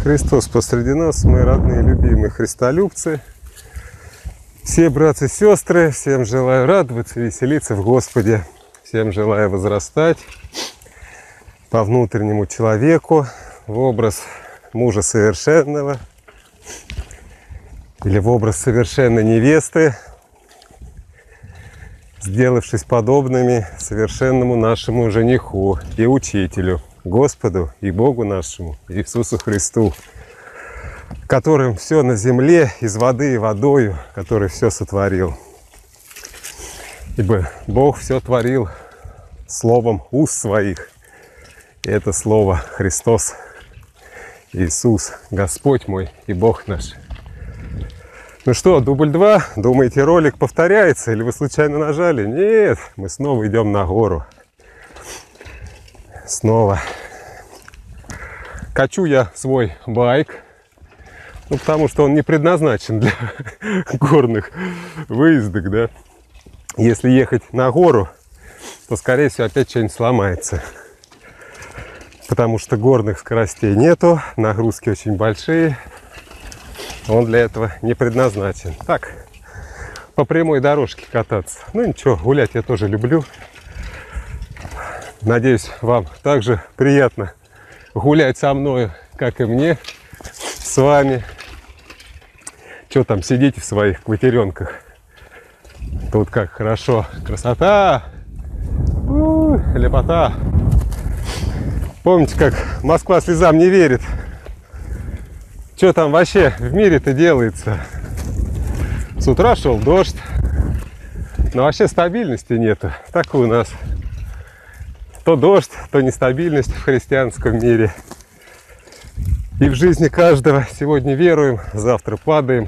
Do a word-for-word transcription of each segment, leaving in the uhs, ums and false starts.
Христос посреди нас, мои родные, любимые христолюбцы. Все братья и сестры, всем желаю радоваться, веселиться в Господе. Всем желаю возрастать по внутреннему человеку в образ мужа совершенного или в образ совершенной невесты, сделавшись подобными совершенному нашему жениху и учителю, Господу и Богу нашему, Иисусу Христу, которым все на земле, из воды и водою, который все сотворил. Ибо Бог все творил словом уст своих. И это слово Христос, Иисус, Господь мой и Бог наш. Ну что, дубль два? Думаете, ролик повторяется или вы случайно нажали? Нет, мы снова идем на гору. Снова. Качу я свой байк, ну, потому что он не предназначен для горных выездок, да. Если ехать на гору, то, скорее всего, опять что-нибудь сломается. Потому что горных скоростей нету, нагрузки очень большие. Он для этого не предназначен. Так, по прямой дорожке кататься. Ну ничего, гулять я тоже люблю. Надеюсь, вам также приятно гулять со мной, как и мне, с вами. Что там, сидите в своих квартиренках? Тут как хорошо, красота, у, лепота. Помните, как Москва слезам не верит? Что там вообще в мире-то делается? С утра шел дождь, но вообще стабильности нету. Так и у нас. То дождь, то нестабильность в христианском мире. И в жизни каждого сегодня веруем, завтра падаем.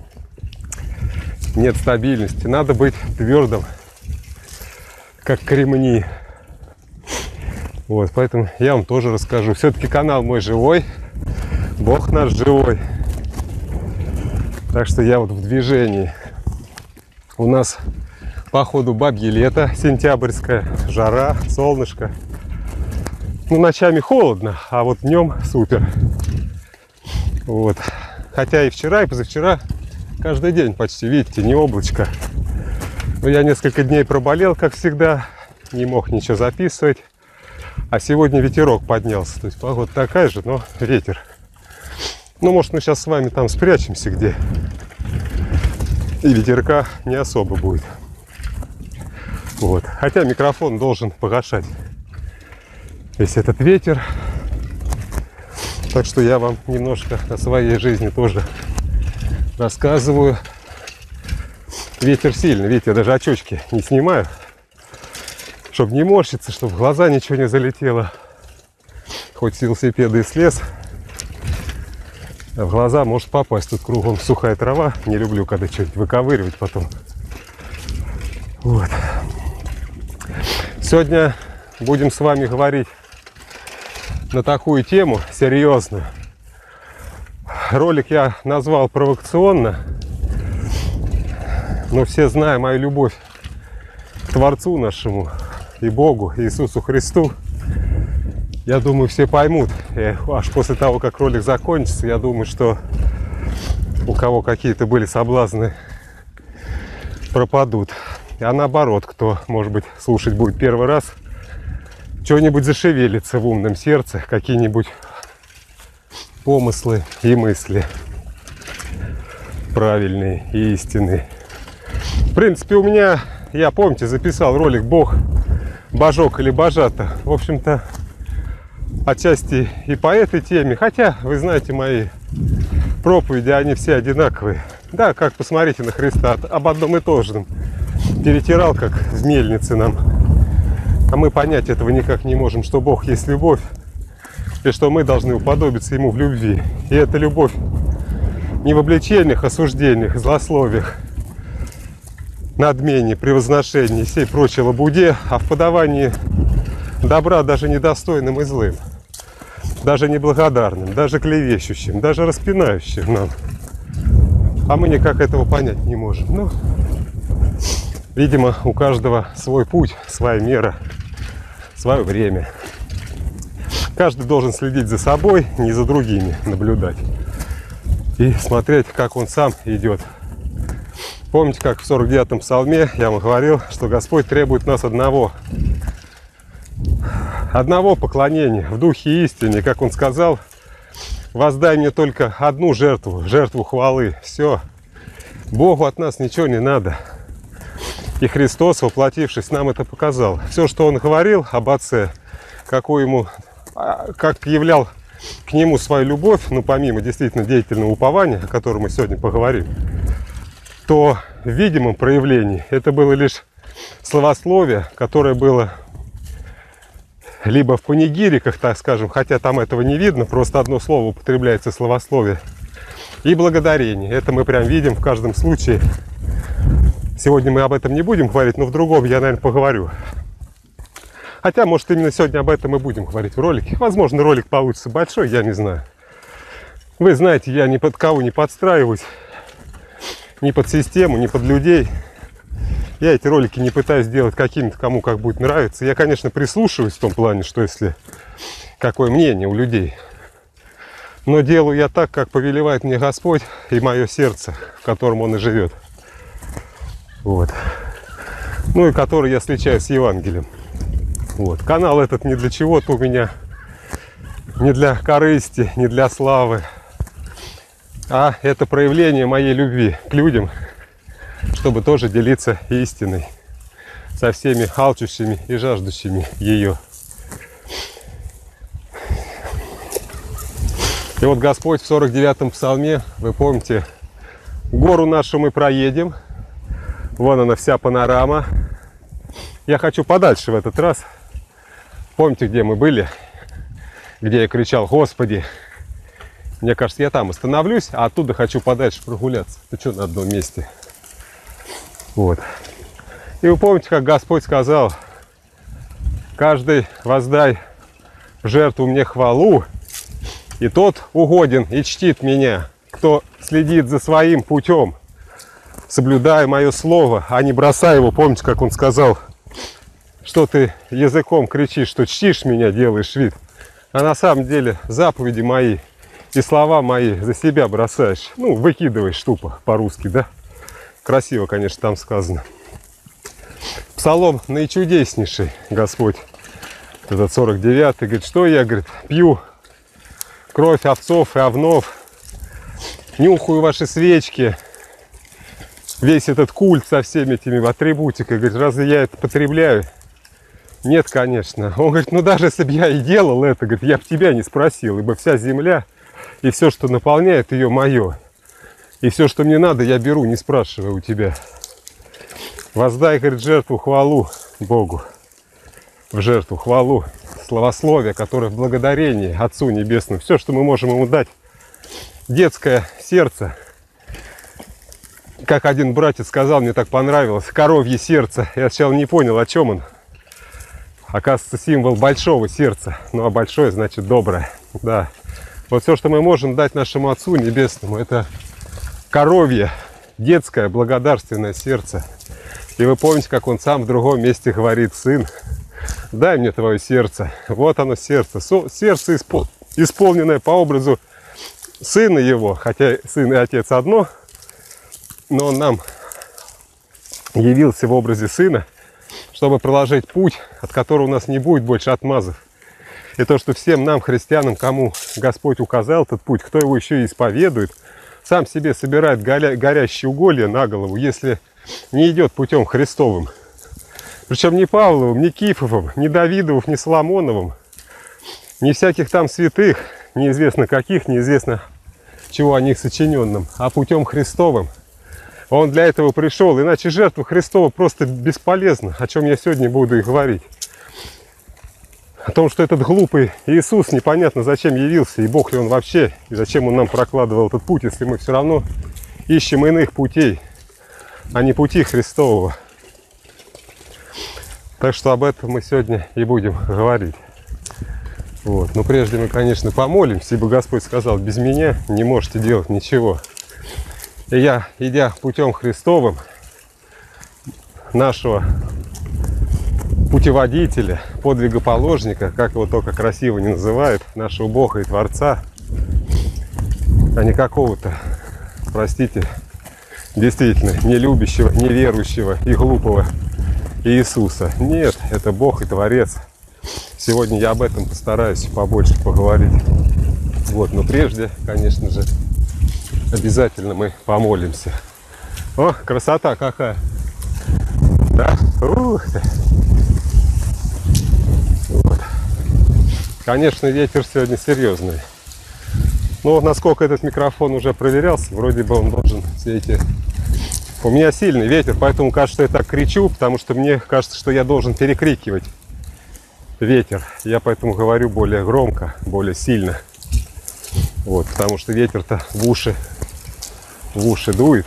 Нет стабильности. Надо быть твердым, как кремни. Вот, поэтому я вам тоже расскажу. Все-таки канал мой живой, Бог наш живой. Так что я вот в движении. У нас походу бабье лето, сентябрьское, жара, солнышко. Ну, ночами холодно, а вот днем супер. Вот. Хотя и вчера, и позавчера каждый день почти, видите, не облачко. Но я несколько дней проболел, как всегда, не мог ничего записывать. А сегодня ветерок поднялся. То есть погода такая же, но ветер. Ну, может, мы сейчас с вами там спрячемся где. И ветерка не особо будет. Вот. Хотя микрофон должен погашать весь этот ветер. Так что я вам немножко о своей жизни тоже рассказываю. Ветер сильный. Видите, я даже очечки не снимаю, чтобы не морщиться, чтобы в глаза ничего не залетело. Хоть с велосипеда и слез, а в глаза может попасть. Тут кругом сухая трава. Не люблю, когда что-нибудь выковыривать потом. Вот. Сегодня будем с вами говорить на такую тему серьезную. Ролик я назвал провокационно, но все знают мою любовь к Творцу нашему и Богу, Иисусу Христу. Я думаю, все поймут. И аж после того, как ролик закончится, я думаю, что у кого какие-то были соблазны, пропадут. А наоборот, кто, может быть, слушать будет первый раз, что-нибудь зашевелится в умном сердце, какие-нибудь помыслы и мысли правильные и истинные. В принципе, у меня, я, помните, записал ролик «Бог, Божок или Божата». В общем-то, отчасти и по этой теме. Хотя, вы знаете, мои проповеди, они все одинаковые. Да, как посмотрите на Христа, об одном и том же. Перетирал, как в мельнице нам. А мы понять этого никак не можем, что Бог есть любовь, и что мы должны уподобиться Ему в любви. И эта любовь не в обличениях, осуждениях, злословиях, надмении, превозношении и всей прочей лабуде, а в подавании добра даже недостойным и злым, даже неблагодарным, даже клевещущим, даже распинающим нам. А мы никак этого понять не можем. Ну, видимо, у каждого свой путь, своя мера, свое время. Каждый должен следить за собой, не за другими, наблюдать. И смотреть, как он сам идет. Помните, как в сорок девятом псалме я вам говорил, что Господь требует нас одного. Одного поклонения в духе и истине. Как Он сказал, воздай мне только одну жертву, жертву хвалы. Все. Богу от нас ничего не надо. И Христос, воплотившись, нам это показал. Все, что Он говорил об Отце, какую ему, как являл к Нему свою любовь, ну, помимо действительно деятельного упования, о котором мы сегодня поговорим, то в видимом проявлении это было лишь словословие, которое было либо в панигириках, так скажем, хотя там этого не видно, просто одно слово употребляется, словословие, и благодарение. Это мы прям видим в каждом случае. Сегодня мы об этом не будем говорить, но в другом я, наверное, поговорю. Хотя, может, именно сегодня об этом и будем говорить в ролике. Возможно, ролик получится большой, я не знаю. Вы знаете, я ни под кого не подстраиваюсь, ни под систему, ни под людей. Я эти ролики не пытаюсь делать какими-то, кому как будет нравиться. Я, конечно, прислушиваюсь в том плане, что если какое мнение у людей. Но делаю я так, как повелевает мне Господь и мое сердце, в котором Он и живет. Вот. Ну и который я встречаю с Евангелием. Вот. Канал этот не для чего-то у меня, не для корысти, не для славы, а это проявление моей любви к людям, чтобы тоже делиться истиной со всеми алчущими и жаждущими ее. И вот Господь в сорок девятом псалме, вы помните, гору нашу мы проедем, вон она вся панорама. Я хочу подальше в этот раз. Помните, где мы были, где я кричал: Господи, мне кажется, я там остановлюсь, а оттуда хочу подальше прогуляться. Ты что на одном месте? Вот. И вы помните, как Господь сказал: каждый воздай в жертву мне хвалу, и тот угоден и чтит меня, кто следит за своим путем, соблюдая мое слово, а не бросая его. Помните, как он сказал, что ты языком кричишь, что чтишь меня, делаешь вид, а на самом деле заповеди мои и слова мои за себя бросаешь. Ну, выкидываешь тупо по-русски, да? Красиво, конечно, там сказано. Псалом наичудеснейший, Господь, этот сорок девятый, говорит, что я, говорит, пью кровь овцов и овнов, нюхаю ваши свечки, весь этот культ со всеми этими атрибутиками, говорит, разве я это потребляю? Нет, конечно. Он говорит, ну даже если бы я и делал это, говорит, я бы тебя не спросил, ибо вся земля и все, что наполняет ее, мое. И все, что мне надо, я беру, не спрашивая у тебя. Воздай, говорит, жертву хвалу Богу. В жертву хвалу, славословие, которое в благодарении Отцу Небесному. Все, что мы можем ему дать. Детское сердце. Как один братец сказал, мне так понравилось. Коровье сердце. Я сначала не понял, о чем он. Оказывается, символ большого сердца. Ну, а большое значит доброе. Да. Вот все, что мы можем дать нашему Отцу Небесному, это коровье, детское, благодарственное сердце. И вы помните, как он сам в другом месте говорит: сын, дай мне твое сердце. Вот оно, сердце. Сердце, испол... исполненное по образу сына его. Хотя сын и отец одно, но он нам явился в образе сына, чтобы проложить путь, от которого у нас не будет больше отмазов. И то, что всем нам, христианам, кому Господь указал этот путь, кто его еще и исповедует, сам себе собирает горя... горящие уголья на голову, если не идет путем Христовым. Причем не Павловым, не Кифовым, не Давидовым, не Соломоновым, не всяких там святых, неизвестно каких, неизвестно чего о них сочиненным, а путем Христовым. Он для этого пришел, иначе жертва Христова просто бесполезна, о чем я сегодня буду и говорить. О том, что этот глупый Иисус непонятно зачем явился, и Бог ли он вообще, и зачем он нам прокладывал этот путь, если мы все равно ищем иных путей, а не пути Христового. Так что об этом мы сегодня и будем говорить. Вот. Но прежде мы, конечно, помолимся, ибо Господь сказал: без меня не можете делать ничего. И я, идя путем Христовым, нашего путеводителя, подвигоположника, как его только красиво не называют, нашего Бога и Творца, а не какого-то, простите, действительно, не любящего, неверующего и глупого Иисуса. Нет, это Бог и Творец. Сегодня я об этом постараюсь побольше поговорить. Вот, но прежде, конечно же, обязательно мы помолимся. О, красота какая! Да? Ух ты! Вот. Конечно, ветер сегодня серьезный. Но насколько этот микрофон уже проверялся, вроде бы он должен все эти... У меня сильный ветер, поэтому кажется, что я так кричу, потому что мне кажется, что я должен перекрикивать ветер. Я поэтому говорю более громко, более сильно. Вот, потому что ветер-то в уши, в уши дует.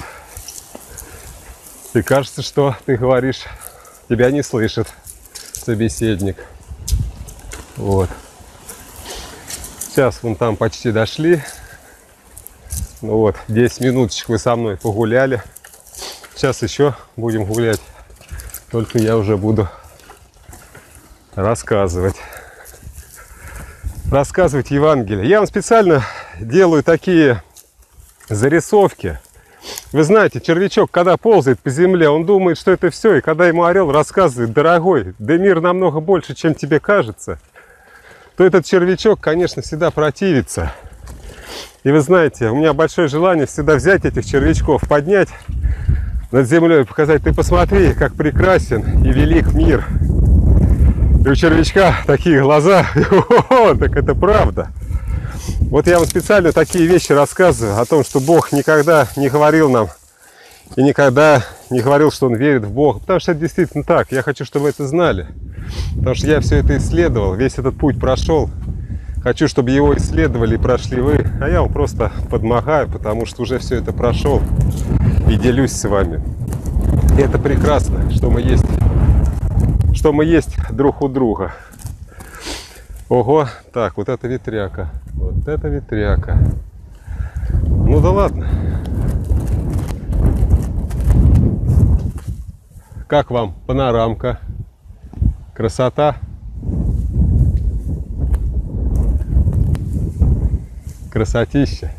И кажется, что ты говоришь, тебя не слышит собеседник. Вот. Сейчас вон там почти дошли. Ну вот, десять минуточек вы со мной погуляли. Сейчас еще будем гулять. Только я уже буду рассказывать. Рассказывать Евангелие. Я вам специально делаю такие зарисовки. Вы знаете, червячок, когда ползает по земле, он думает, что это все. И когда ему орел рассказывает: дорогой, да мир намного больше, чем тебе кажется, то этот червячок, конечно, всегда противится. И вы знаете, у меня большое желание всегда взять этих червячков, поднять над землей и показать: ты посмотри, как прекрасен и велик мир. И у червячка такие глаза, так это правда. Вот я вам специально такие вещи рассказываю о том, что Бог никогда не говорил нам и никогда не говорил, что Он верит в Бога. Потому что это действительно так. Я хочу, чтобы вы это знали. Потому что я все это исследовал, весь этот путь прошел. Хочу, чтобы его исследовали и прошли вы. А я вам просто подмогаю, потому что уже все это прошел и делюсь с вами. И это прекрасно, что мы есть, что мы есть друг у друга. Ого, так, вот это ветряка. Вот это ветряка. Ну да ладно. Как вам панорамка? Красота? Красотища.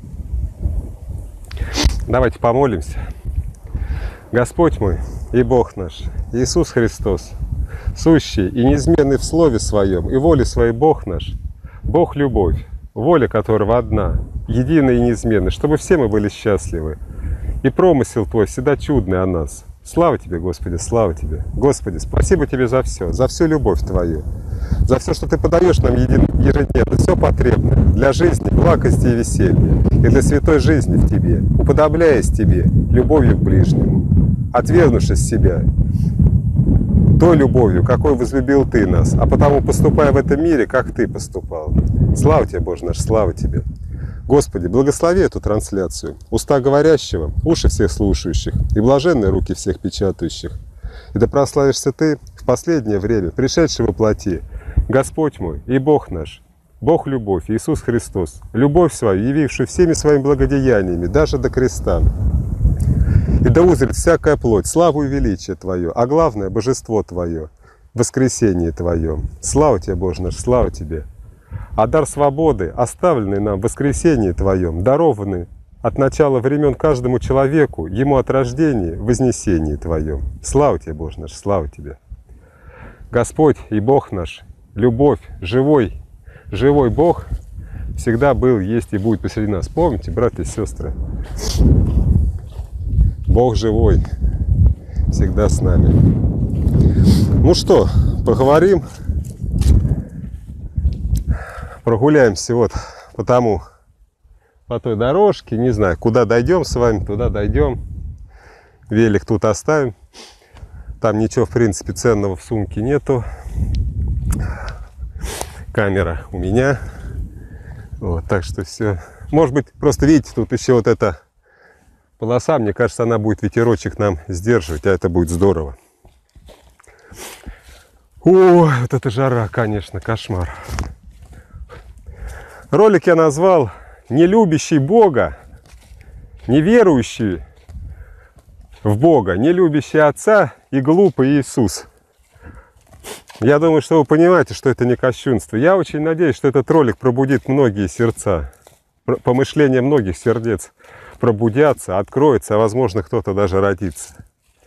Давайте помолимся. Господь мой и Бог наш, Иисус Христос, сущий и неизменный в Слове Своем и воле Своей Бог наш, Бог любовь, воля которого одна, единая и неизменная, чтобы все мы были счастливы. И промысел Твой всегда чудный о нас. Слава Тебе, Господи, слава Тебе. Господи, спасибо Тебе за все, за всю любовь Твою, за все, что Ты подаешь нам ежедневно, все потребное для жизни, благости и веселья, и для святой жизни в Тебе, уподобляясь Тебе любовью к ближнему, отвергнувшись себя той любовью, какой возлюбил Ты нас, а потому поступая в этом мире, как Ты поступал. Слава Тебе, Боже наш, слава Тебе. Господи, благослови эту трансляцию, уста говорящего, уши всех слушающих и блаженные руки всех печатающих. И да прославишься Ты в последнее время, пришедший во плоти, Господь мой и Бог наш, Бог любовь, Иисус Христос, любовь свою, явившую всеми своими благодеяниями, даже до креста. И да узрит всякая плоть славу и величие Твое, а главное, божество Твое, воскресение Твое. Слава Тебе, Боже наш, слава Тебе. А дар свободы, оставленный нам в воскресении Твоем, дарованный от начала времен каждому человеку, ему от рождения, в вознесении Твоем. Слава Тебе, Боже наш, слава Тебе. Господь и Бог наш, любовь, живой, живой Бог всегда был, есть и будет посреди нас. Помните, братья и сестры? Бог живой, всегда с нами. Ну что, поговорим, прогуляемся вот по тому, по той дорожке, не знаю, куда дойдем с вами, туда дойдем. Велик тут оставим. Там ничего, в принципе, ценного в сумке нету. Камера у меня. Вот, так что все. Может быть, просто видите, тут еще вот эта полоса, мне кажется, она будет ветерочек нам сдерживать, а это будет здорово. О, вот это жара, конечно, кошмар. Ролик я назвал «Не любящий Бога, не верующий в Бога, не любящий Отца и глупый Иисус». Я думаю, что вы понимаете, что это не кощунство. Я очень надеюсь, что этот ролик пробудит многие сердца. Помышления многих сердец пробудятся, откроются, а возможно, кто-то даже родится.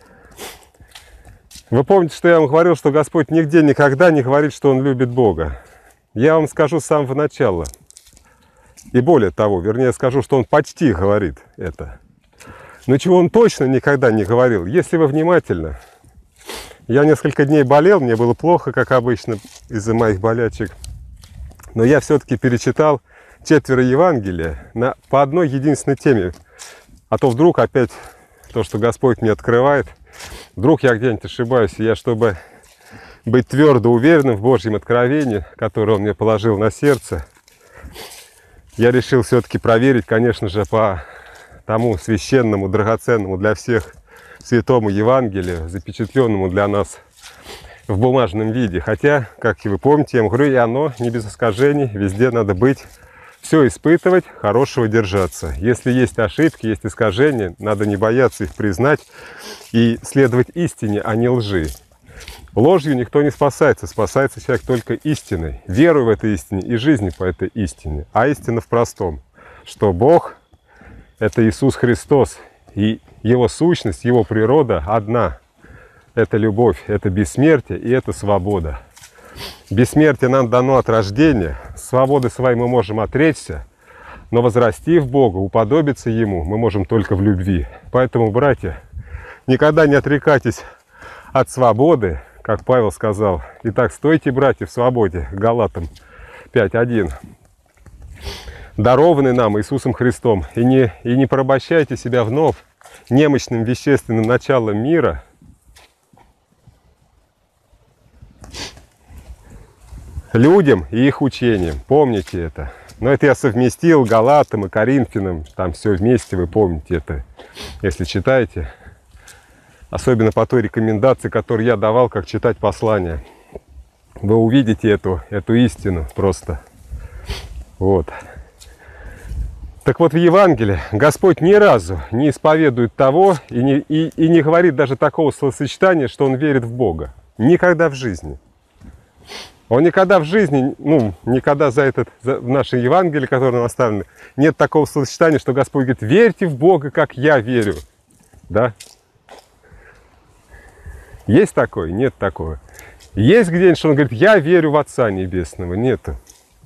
Вы помните, что я вам говорил, что Господь нигде никогда не говорит, что Он любит Бога. Я вам скажу с самого начала. И более того, вернее, скажу, что Он почти говорит это. Но чего Он точно никогда не говорил, если вы внимательно. Я несколько дней болел, мне было плохо, как обычно, из-за моих болячек. Но я все-таки перечитал четверо Евангелия на, по одной единственной теме. А то вдруг опять то, что Господь мне открывает, вдруг я где-нибудь ошибаюсь, и я, чтобы быть твердо уверенным в Божьем откровении, которое Он мне положил на сердце, я решил все-таки проверить, конечно же, по тому священному, драгоценному для всех Святому Евангелию, запечатленному для нас в бумажном виде. Хотя, как и вы помните, я вам говорю, и оно не без искажений, везде надо быть, все испытывать, хорошего держаться. Если есть ошибки, есть искажения, надо не бояться их признать и следовать истине, а не лжи. Ложью никто не спасается, спасается человек только истиной, верой в этой истине и жизнью по этой истине. А истина в простом, что Бог – это Иисус Христос, и Его сущность, Его природа одна. Это любовь, это бессмертие и это свобода. Бессмертие нам дано от рождения, свободы своей мы можем отречься, но возрасти в Бога, уподобиться Ему мы можем только в любви. Поэтому, братья, никогда не отрекайтесь от свободы, как Павел сказал. Итак, стойте, братья, в свободе, Галатам пять один. Дарованный нам Иисусом Христом, и не, и не порабощайте себя вновь немощным вещественным началом мира, людям и их учениям. Помните это. Но это я совместил Галатам и Коринфянам, там все вместе, вы помните это, если читаете. Особенно по той рекомендации, которую я давал, как читать послание. Вы увидите эту, эту истину просто. Вот. Так вот, в Евангелии Господь ни разу не исповедует того и не, и, и не говорит даже такого словосочетания, что Он верит в Бога. Никогда в жизни. Он никогда в жизни, ну, никогда за этот, за, в нашем Евангелии, которое нам оставлено, нет такого словосочетания, что Господь говорит, верьте в Бога, как я верю. Да? Есть такое? Нет такого. Есть где-нибудь, что Он говорит, я верю в Отца Небесного? Нету.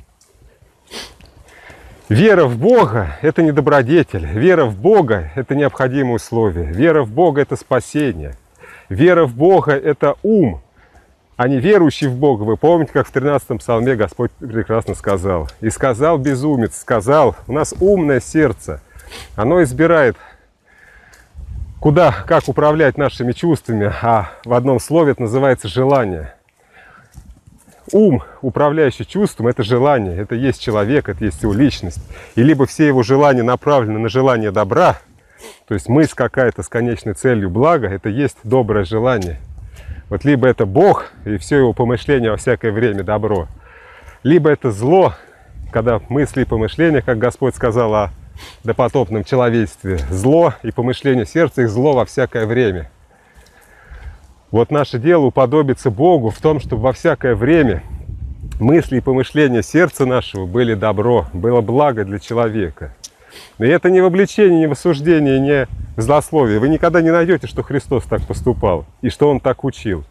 Вера в Бога – это не добродетель. Вера в Бога – это необходимое условие. Вера в Бога – это спасение. Вера в Бога – это ум, а не верующий в Бога. Вы помните, как в тринадцатом псалме Господь прекрасно сказал. «И сказал безумец, сказал, у нас умное сердце, оно избирает, куда, как управлять нашими чувствами, а в одном слове это называется желание». Ум, управляющий чувством, это желание, это есть человек, это есть его личность. И либо все его желания направлены на желание добра, то есть мысль какая-то с конечной целью блага, это есть доброе желание. Вот либо это Бог, и все его помышление во всякое время добро, либо это зло, когда мысли и помышления, как Господь сказал о допотопном человечестве, зло и помышление сердца их зло во всякое время. Вот наше дело уподобиться Богу в том, чтобы во всякое время мысли и помышления сердца нашего были добро, было благо для человека. И это не в обличении, не в осуждении, не в злословии. Вы никогда не найдете, что Христос так поступал и что Он так учил.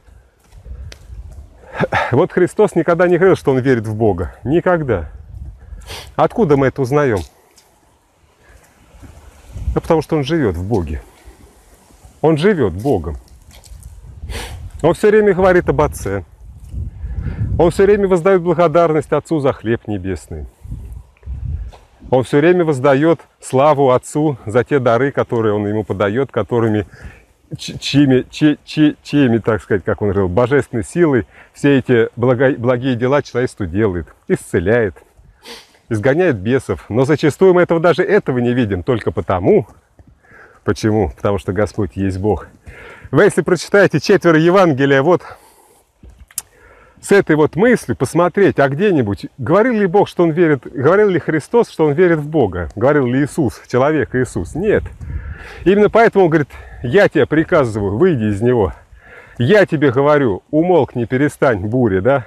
Вот Христос никогда не говорил, что Он верит в Бога. Никогда. Откуда мы это узнаем? Да потому что Он живет в Боге. Он живет Богом. Он все время говорит об Отце. Он все время воздает благодарность Отцу за хлеб небесный. Он все время воздает славу Отцу за те дары, которые Он ему подает, которыми, чьими, чьи, чьи, чьими, так сказать, как он говорил, божественной силой все эти благо, благие дела человечеству делает, исцеляет, изгоняет бесов. Но зачастую мы этого даже этого не видим, только потому, почему? Потому что Господь есть Бог. Вы, если прочитаете четверо Евангелия, вот с этой вот мыслью посмотреть, а где-нибудь, говорил ли Бог, что Он верит, говорил ли Христос, что Он верит в Бога? Говорил ли Иисус, человек Иисус? Нет. Именно поэтому Он говорит, я тебе приказываю, выйди из него. Я тебе говорю, умолкни, перестань, буря, да?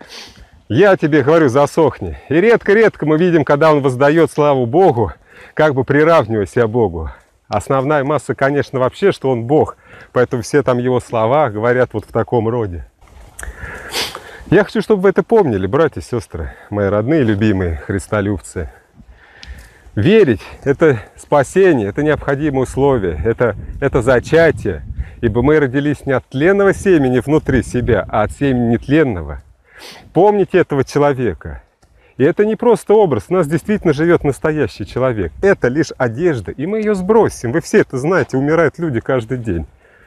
Я тебе говорю, засохни. И редко-редко мы видим, когда он воздает славу Богу, как бы приравнивая себя Богу. Основная масса, конечно, вообще, что он Бог. Поэтому все там его слова говорят вот в таком роде. Я хочу, чтобы вы это помнили, братья и сестры, мои родные, любимые христолюбцы. Верить – это спасение, это необходимое условие, это, это зачатие. Ибо мы родились не от тленного семени внутри себя, а от семени нетленного. Помните этого человека. И это не просто образ, у нас действительно живет настоящий человек. Это лишь одежда, и мы ее сбросим. Вы все это знаете, умирают люди каждый день.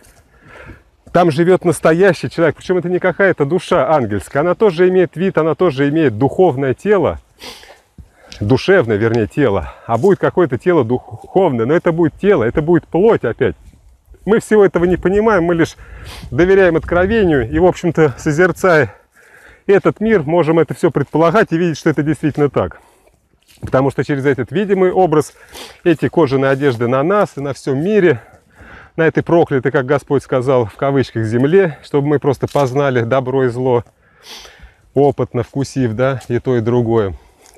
Там живет настоящий человек, причем это не какая-то душа ангельская. Она тоже имеет вид, она тоже имеет духовное тело, душевное, вернее, тело. А будет какое-то тело духовное, но это будет тело, это будет плоть опять. Мы всего этого не понимаем, мы лишь доверяем откровению и, в общем-то, созерцая этот мир, можем это все предполагать и видеть, что это действительно так. Потому что через этот видимый образ эти кожаные одежды на нас и на всем мире, на этой проклятой, как Господь сказал, в кавычках, земле, чтобы мы просто познали добро и зло, опытно вкусив, да, и то, и другое.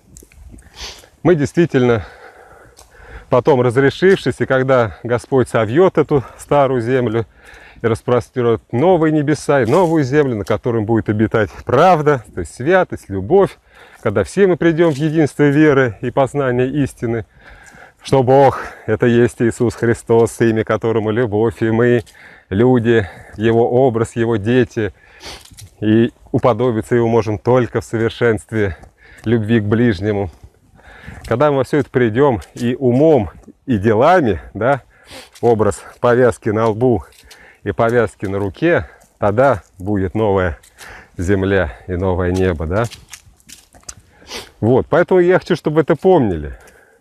Мы действительно, потом разрешившись, и когда Господь совьет эту старую землю, и распростерет новые небеса и новую землю, на котором будет обитать правда, то есть святость, любовь, когда все мы придем в единство веры и познания истины, что Бог – это есть Иисус Христос, имя которому любовь, и мы, люди, Его образ, Его дети, и уподобиться Его можем только в совершенстве любви к ближнему. Когда мы во все это придем и умом, и делами, да, образ повязки на лбу и повязки на руке, тогда будет новая земля и новое небо, да. Вот, поэтому я хочу, чтобы вы это помнили.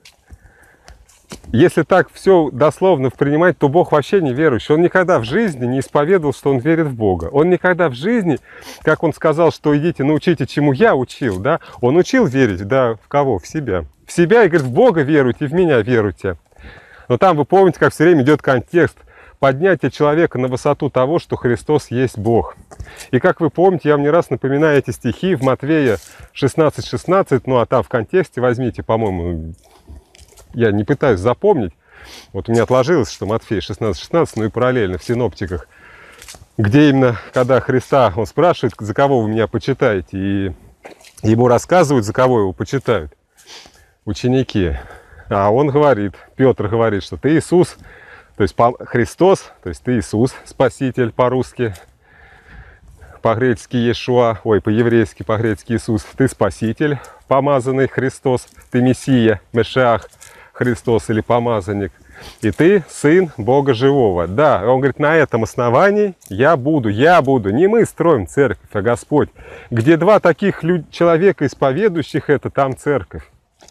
Если так все дословно принимать, то Бог вообще не верующий. Он никогда в жизни не исповедовал, что он верит в Бога. Он никогда в жизни, как он сказал, что идите научите, чему я учил, да, он учил верить, да, в кого? В себя. В себя и говорит, в Бога веруйте, в меня веруйте. Но там вы помните, как все время идет контекст поднятия человека на высоту того, что Христос есть Бог. И как вы помните, я вам не раз напоминаю эти стихи в Матвея шестнадцать шестнадцать, ну а там в контексте возьмите, по-моему, я не пытаюсь запомнить, вот у меня отложилось, что Матфея шестнадцать шестнадцать, ну и параллельно в синоптиках, где именно, когда Христа, он спрашивает, за кого вы меня почитаете, и ему рассказывают, за кого его почитают ученики. А он говорит, Петр говорит, что ты Иисус, то есть Христос, то есть ты Иисус, Спаситель по-русски, по-гречески Иешуа, ой, по-еврейски, по-гречески Иисус, ты Спаситель, помазанный Христос, ты Мессия, Мешиах, Христос или помазанник, и ты сын Бога живого. Да, он говорит, на этом основании я буду, я буду, не мы строим церковь, а Господь. Где два таких человека, исповедующих это, там церковь.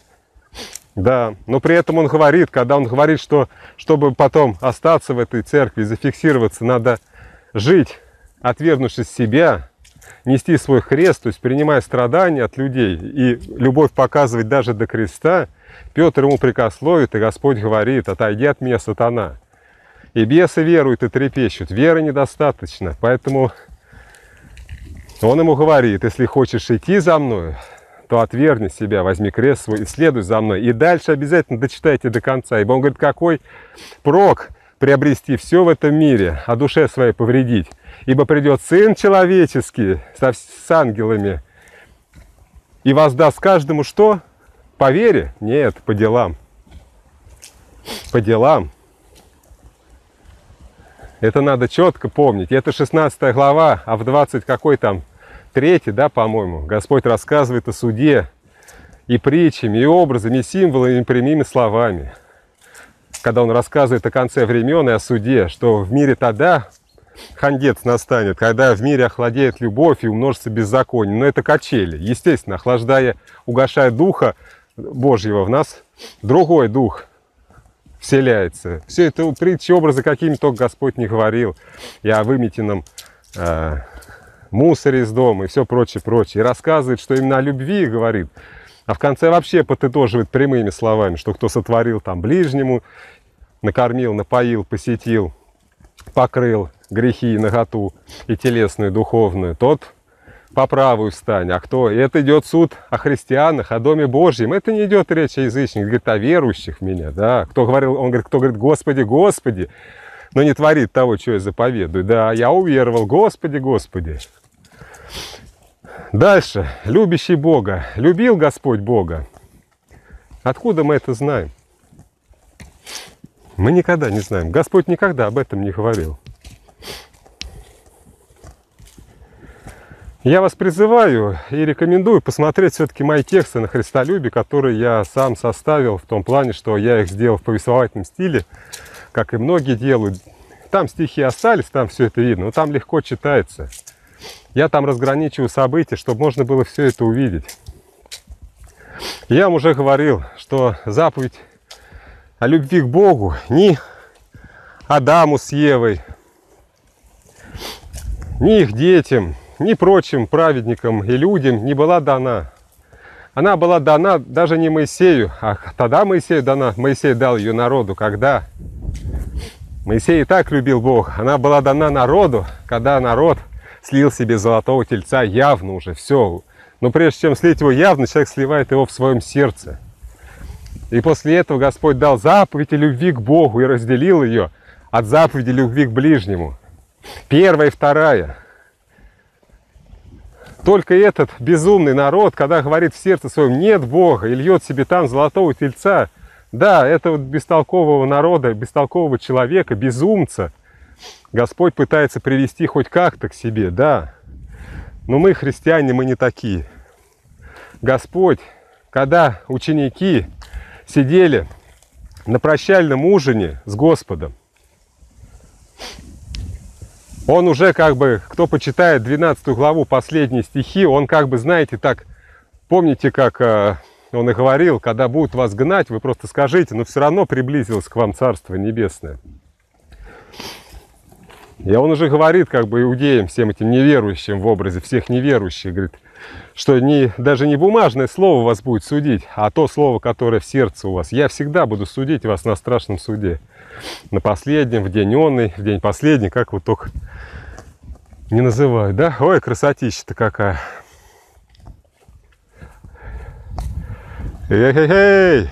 Да, но при этом он говорит, когда он говорит, что чтобы потом остаться в этой церкви, зафиксироваться, надо жить, отвергнувшись себя, нести свой крест, то есть принимая страдания от людей и любовь показывать даже до креста. Петр ему прикословит, и Господь говорит, отойди от меня, сатана. И бесы веруют и трепещут. Веры недостаточно, поэтому он ему говорит, если хочешь идти за мной, то отвергни себя, возьми крест свой и следуй за мной. И дальше обязательно дочитайте до конца. Ибо он говорит, какой прок приобрести все в этом мире, а душе своей повредить. Ибо придет Сын Человеческий со, с ангелами и воздаст каждому что? По вере? Нет, по делам. По делам. Это надо четко помнить. Это шестнадцатая глава, а в двадцать какой там? Третий, да, по-моему, Господь рассказывает о суде и притчами, и образами, и символами, и прямыми словами. Когда Он рассказывает о конце времен и о суде, что в мире тогда хандец настанет, когда в мире охладеет любовь и умножится беззаконие. Но это качели. Естественно, охлаждая, угошая Духа Божьего в нас, другой Дух вселяется. Все это притчи, образы, какими только Господь не говорил. И о выметенном э, мусоре из дома и все прочее, прочее. И рассказывает, что именно о любви говорит. А в конце вообще подытоживает прямыми словами, что кто сотворил там ближнему, накормил, напоил, посетил, покрыл, грехи и наготу, и телесную, и духовную, тот по правую встань. А кто? И это идет суд о христианах, о Доме Божьем. Это не идет речь о язычниках, говорит, о верующих в меня. Да? Кто говорил, он говорит, кто говорит, Господи, Господи, но не творит того, что я заповедую. Да, я уверовал, Господи, Господи. Дальше. Любящий Бога. Любил Господь Бога. Откуда мы это знаем? Мы никогда не знаем. Господь никогда об этом не говорил. Я вас призываю и рекомендую посмотреть все-таки мои тексты на христолюбие, которые я сам составил в том плане, что я их сделал в повествовательном стиле, как и многие делают. Там стихи остались, там все это видно, но там легко читается. Я там разграничиваю события, чтобы можно было все это увидеть. Я вам уже говорил, что заповедь о любви к Богу ни Адаму с Евой, ни их детям, ни прочим праведникам и людям не была дана. Она была дана даже не Моисею, а тогда Моисею дана. Моисей дал ее народу, когда Моисей и так любил Бога. Она была дана народу, когда народ слил себе золотого тельца явно уже, все. Но прежде чем слить его явно, человек сливает его в своем сердце. И после этого Господь дал заповедь о любви к Богу и разделил ее от заповеди любви к ближнему. Первая и вторая. Только этот безумный народ, когда говорит в сердце своем «нет Бога» и льет себе там золотого тельца, да, этого бестолкового народа, бестолкового человека, безумца, Господь пытается привести хоть как-то к себе, да. Но мы, христиане, мы не такие. Господь, когда ученики сидели на прощальном ужине с Господом, он уже как бы, кто почитает двенадцатую главу, последние стихи, он как бы, знаете, так, помните, как э, он и говорил, когда будут вас гнать, вы просто скажите, но все равно приблизилось к вам Царство Небесное. И он уже говорит, как бы, иудеям, всем этим неверующим в образе всех неверующих, говорит, что не, даже не бумажное слово вас будет судить, а то слово, которое в сердце у вас. Я всегда буду судить вас на страшном суде. На последнем, в день онный, в день последний, как вот только не называют, да? Ой, красотища-то какая. Эй-эй-эй!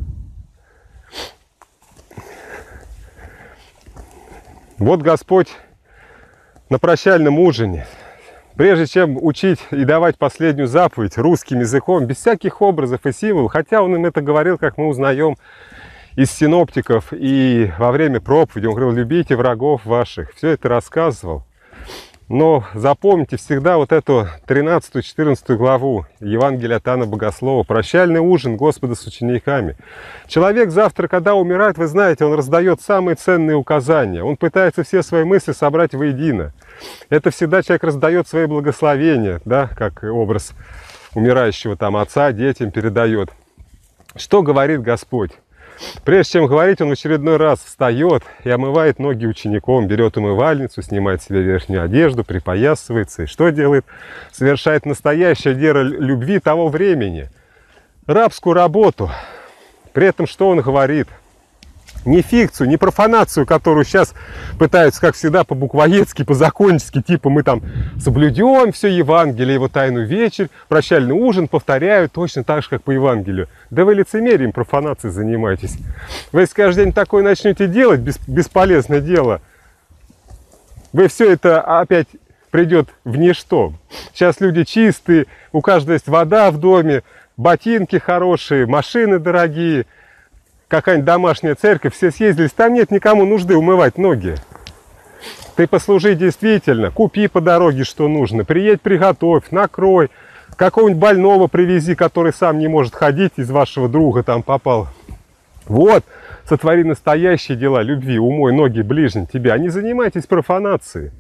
Вот Господь на прощальном ужине, прежде чем учить и давать последнюю заповедь русским языком, без всяких образов и символов, хотя Он им это говорил, как мы узнаем из синоптиков, и во время проповеди Он говорил, любите врагов ваших, все это рассказывал. Но запомните всегда вот эту тринадцатую-четырнадцатую главу Евангелия от Иоанна Богослова, прощальный ужин Господа с учениками. Человек завтра, когда умирает, вы знаете, он раздает самые ценные указания, он пытается все свои мысли собрать воедино. Это всегда человек раздает свои благословения, да, как образ умирающего там отца детям передает. Что говорит Господь? Прежде чем говорить, он в очередной раз встает и омывает ноги учеником, берет умывальницу, снимает себе верхнюю одежду, припоясывается. И что делает? Совершает настоящее дело любви того времени. Рабскую работу. При этом что он говорит? Не фикцию, не профанацию, которую сейчас пытаются, как всегда, по-буквоедски, по-закончески, типа мы там соблюдем все Евангелие, его тайную вечерь, прощальный ужин, повторяют точно так же, как по Евангелию. Да вы лицемерием, профанацией занимаетесь. Вы если каждый день такое начнете делать, бес, бесполезное дело, вы все это опять придет в ничто. Сейчас люди чистые, у каждого есть вода в доме, ботинки хорошие, машины дорогие, какая-нибудь домашняя церковь, все съездились, там нет никому нужды умывать ноги. Ты послужи действительно, купи по дороге, что нужно, приедь, приготовь, накрой, какого-нибудь больного привези, который сам не может ходить, из вашего друга там попал. Вот, сотвори настоящие дела любви, умой ноги ближним тебе, а не занимайтесь профанацией.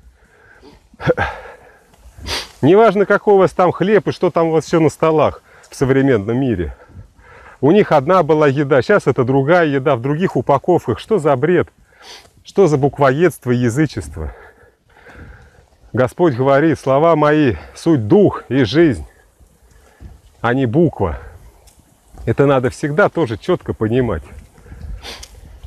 Неважно, какой у вас там хлеб и что там у вас все на столах в современном мире. У них одна была еда, сейчас это другая еда, в других упаковках. Что за бред? Что за буквоедство и язычество? Господь говорит, слова мои, суть дух и жизнь, а не буква. Это надо всегда тоже четко понимать.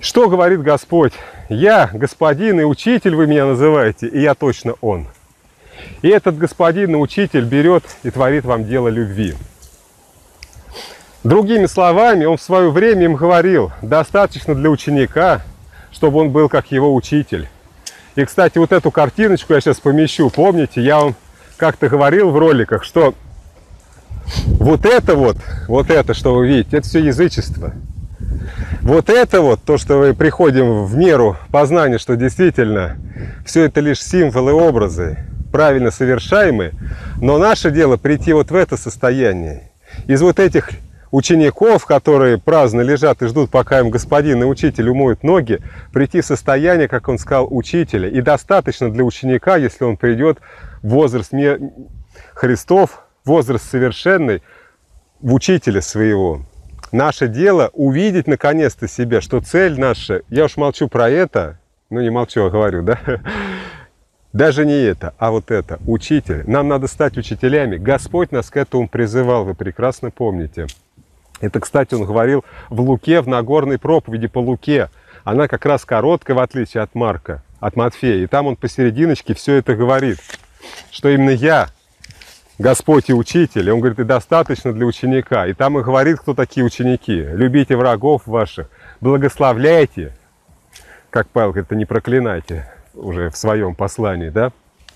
Что говорит Господь? Я господин и учитель, вы меня называете, и я точно Он. И этот господин и учитель берет и творит вам дело любви. Другими словами, он в свое время им говорил, достаточно для ученика, чтобы он был как его учитель. И, кстати, вот эту картиночку я сейчас помещу. Помните, я вам как-то говорил в роликах, что вот это вот, вот это, что вы видите, это все язычество. Вот это вот, то, что мы приходим в меру познания, что действительно все это лишь символы, образы, правильно совершаемые, но наше дело прийти вот в это состояние. Из вот этих учеников, которые праздно лежат и ждут, пока им господин и учитель умоют ноги, прийти в состояние, как он сказал, учителя. И достаточно для ученика, если он придет в возраст Христов, возраст совершенный, в учителя своего. Наше дело увидеть наконец-то себя, что цель наша, я уж молчу про это, ну не молчу, а говорю, да? Даже не это, а вот это, учитель. Нам надо стать учителями. Господь нас к этому призывал, вы прекрасно помните. Это, кстати, он говорил в Луке, в Нагорной проповеди по Луке. Она как раз короткая, в отличие от Марка, от Матфея. И там он посерединочке все это говорит, что именно я, Господь и учитель. И он говорит, и достаточно для ученика. И там и говорит, кто такие ученики. Любите врагов ваших, благословляйте, как Павел говорит, а не проклинайте уже в своем послании, да?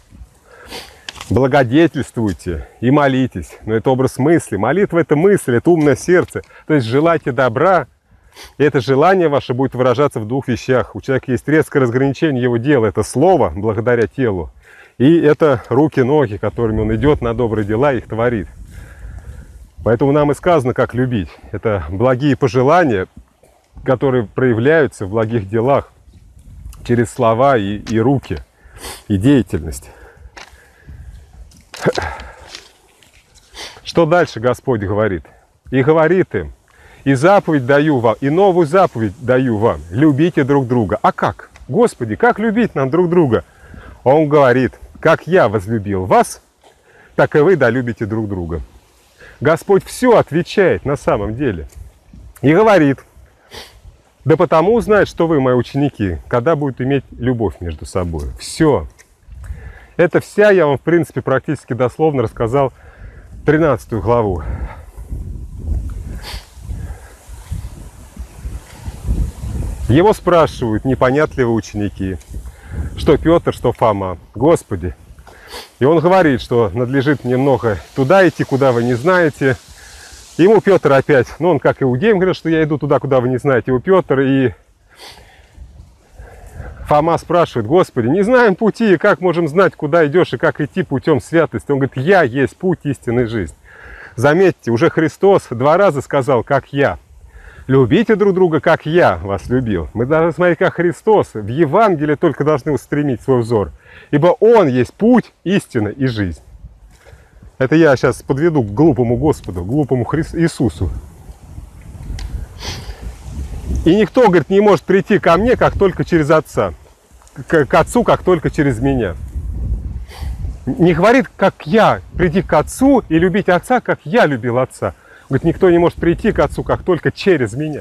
Благодетельствуйте и молитесь. Но это образ мысли. Молитва – это мысль, это умное сердце. То есть желайте добра, и это желание ваше будет выражаться в двух вещах. У человека есть резкое разграничение его дела. Это слово, благодаря телу. И это руки, ноги, которыми он идет на добрые дела и их творит. Поэтому нам и сказано, как любить. Это благие пожелания, которые проявляются в благих делах через слова и, и руки, и деятельность. Что дальше Господь говорит? И говорит им, и заповедь даю вам, и новую заповедь даю вам, любите друг друга. А как? Господи, как любить нам друг друга? Он говорит, как я возлюбил вас, так и вы долюбите друг друга. Господь все отвечает на самом деле. И говорит, да потому узнают, что вы мои ученики, когда будут иметь любовь между собой. Все. Это вся, я вам, в принципе, практически дословно рассказал тринадцатую главу. Его спрашивают непонятливые ученики, что Петр, что Фома. Господи. И он говорит, что надлежит немного туда идти, куда вы не знаете. Ему Петр опять, ну он как иудеям говорит, что я иду туда, куда вы не знаете. Его Петр и Фома спрашивает, Господи, не знаем пути, как можем знать, куда идешь и как идти путем святости? Он говорит, я есть путь, истинной жизни. Заметьте, уже Христос два раза сказал, как я. Любите друг друга, как я вас любил. Мы должны смотреть, как Христос. В Евангелии только должны устремить свой взор. Ибо Он есть путь, истина и жизнь. Это я сейчас подведу к глупому Господу, к глупому Хри- Иисусу. И никто, говорит, не может прийти ко мне, как только через Отца. К, к Отцу, как только через меня. Не говорит, как я, приди к Отцу и любить Отца, как я любил Отца. Говорит, никто не может прийти к Отцу, как только через меня.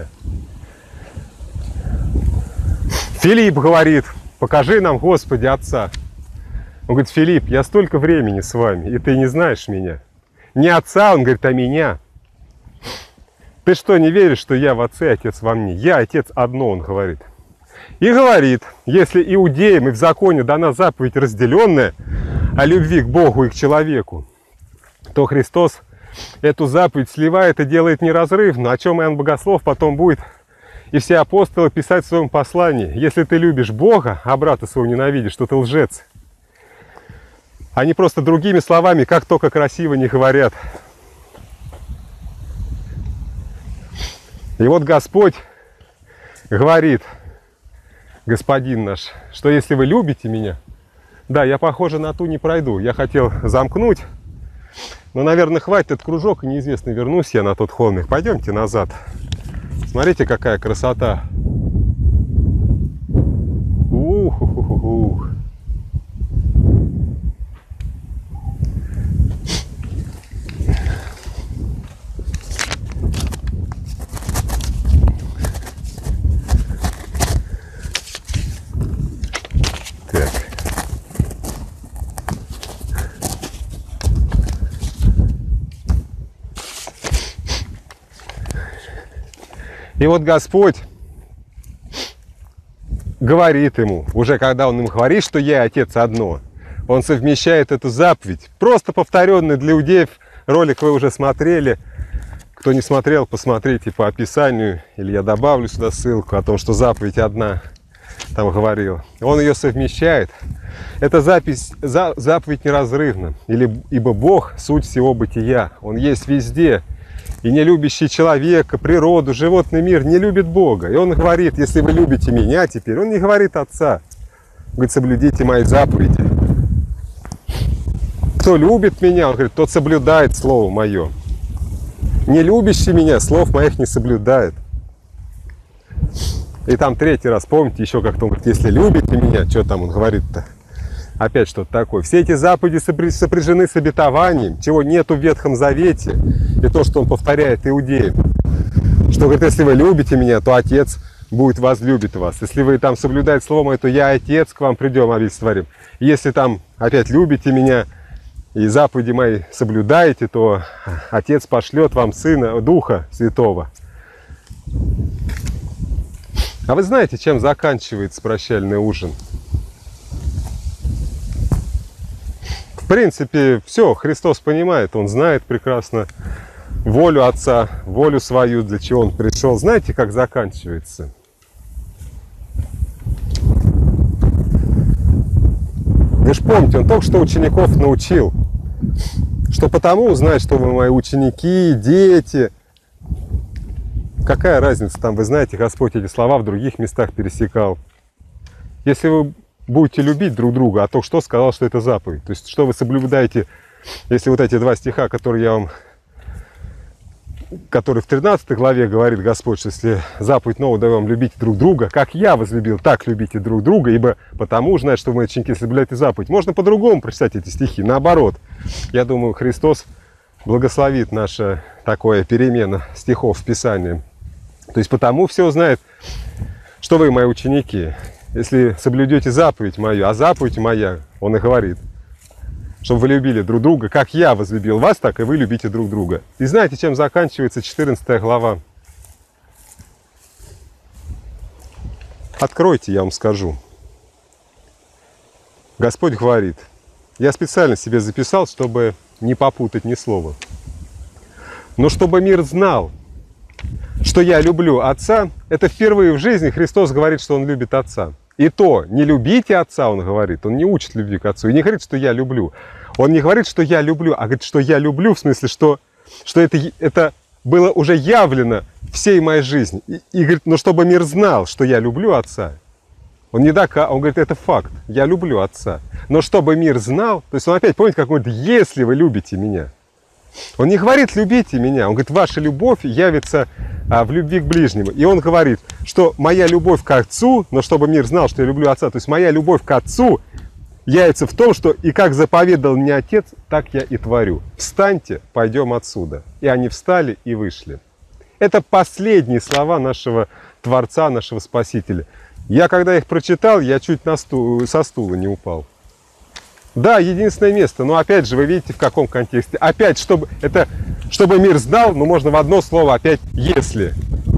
Филипп говорит, покажи нам, Господи, Отца. Он говорит, Филипп, я столько времени с вами, и ты не знаешь меня. Не Отца, он говорит, а меня. Ты что, не веришь, что я в Отце, Отец во мне? Я, Отец, одно, он говорит. И говорит, если иудеям и в законе дана заповедь разделенная о любви к Богу и к человеку, то Христос эту заповедь сливает и делает неразрывно, о чем Иоанн Богослов потом будет и все апостолы писать в своем послании. Если ты любишь Бога, а брата своего ненавидишь, то ты лжец. Они просто другими словами, как только красиво не говорят. И вот Господь говорит, Господин наш, что если вы любите меня, да, я, похоже, на ту не пройду. Я хотел замкнуть, но, наверное, хватит этот кружок, и неизвестно, вернусь я на тот холмик. Пойдемте назад. Смотрите, какая красота. Ух-ух-ух-ух. И вот Господь говорит ему, уже когда он ему говорит, что я и Отец одно, он совмещает эту заповедь, просто повторенный для иудеев, ролик вы уже смотрели, кто не смотрел, посмотрите по описанию, или я добавлю сюда ссылку о том, что заповедь одна, там говорил, он ее совмещает. Эта запись, за, заповедь неразрывна, или, ибо Бог – суть всего бытия, Он есть везде. И не любящий человека, природу, животный мир не любит Бога. И Он говорит, если вы любите меня теперь, Он не говорит Отца. Он говорит, соблюдите мои заповеди. Кто любит меня, Он говорит, тот соблюдает Слово Мое. Не любящий меня, слов моих не соблюдает. И там третий раз, помните, еще как-то он говорит, если любите меня, что там он говорит-то? Опять что-то такое. Все эти заповеди сопряжены с обетованием, чего нету в Ветхом Завете. И то, что он повторяет иудеям. Что говорит, если вы любите меня, то Отец будет возлюбит вас. Если вы там соблюдаете Слово Мое, то я, Отец, к вам придем, обетстварим. Если там опять любите меня и заповеди мои соблюдаете, то Отец пошлет вам Сына, Духа Святого. А вы знаете, чем заканчивается прощальный ужин? В принципе, все, Христос понимает, Он знает прекрасно волю Отца, волю свою, для чего Он пришел. Знаете, как заканчивается? Вы же помните, Он только что учеников научил, что потому узнать, что вы мои ученики, дети. Какая разница там, вы знаете, Господь эти слова в других местах пересекал. Если вы будете любить друг друга, а то что сказал, что это заповедь? То есть, что вы соблюдаете, если вот эти два стиха, которые я вам, которые в тринадцатой главе говорит Господь, что если заповедь новую даю вам, любите друг друга, как я возлюбил, так любите друг друга, ибо потому узнать, что вы мои ученики, соблюдаете заповедь. Можно по-другому прочитать эти стихи, наоборот. Я думаю, Христос благословит наша такое перемена стихов в Писании. То есть, потому все узнают, что вы мои ученики, если соблюдете заповедь мою, а заповедь моя, Он и говорит, чтобы вы любили друг друга, как я возлюбил вас, так и вы любите друг друга. И знаете, чем заканчивается четырнадцатая глава? Откройте, я вам скажу. Господь говорит, я специально себе записал, чтобы не попутать ни слова. Но чтобы мир знал, что я люблю Отца, это впервые в жизни Христос говорит, что Он любит Отца. И то, не любите Отца, Он говорит, Он не учит любви к Отцу. И не говорит, что я люблю. Он не говорит, что я люблю, а говорит, что я люблю, в смысле, что, что это, это было уже явлено всей моей жизни. И, и говорит, но чтобы мир знал, что я люблю Отца. Он не доказывает, он говорит, это факт, я люблю Отца. Но чтобы мир знал, то есть он опять, помните, как он говорит, если вы любите меня. Он не говорит, любите меня, он говорит, ваша любовь явится а, в любви к ближнему. И он говорит, что моя любовь к Отцу, но чтобы мир знал, что я люблю Отца, то есть моя любовь к Отцу явится в том, что и как заповедал мне Отец, так я и творю. Встаньте, пойдем отсюда. И они встали и вышли. Это последние слова нашего Творца, нашего Спасителя. Я когда их прочитал, я чуть на стул, со стула не упал. Да, единственное место, но опять же, вы видите, в каком контексте. Опять, чтобы, это, чтобы мир знал, ну, можно в одно слово опять «если».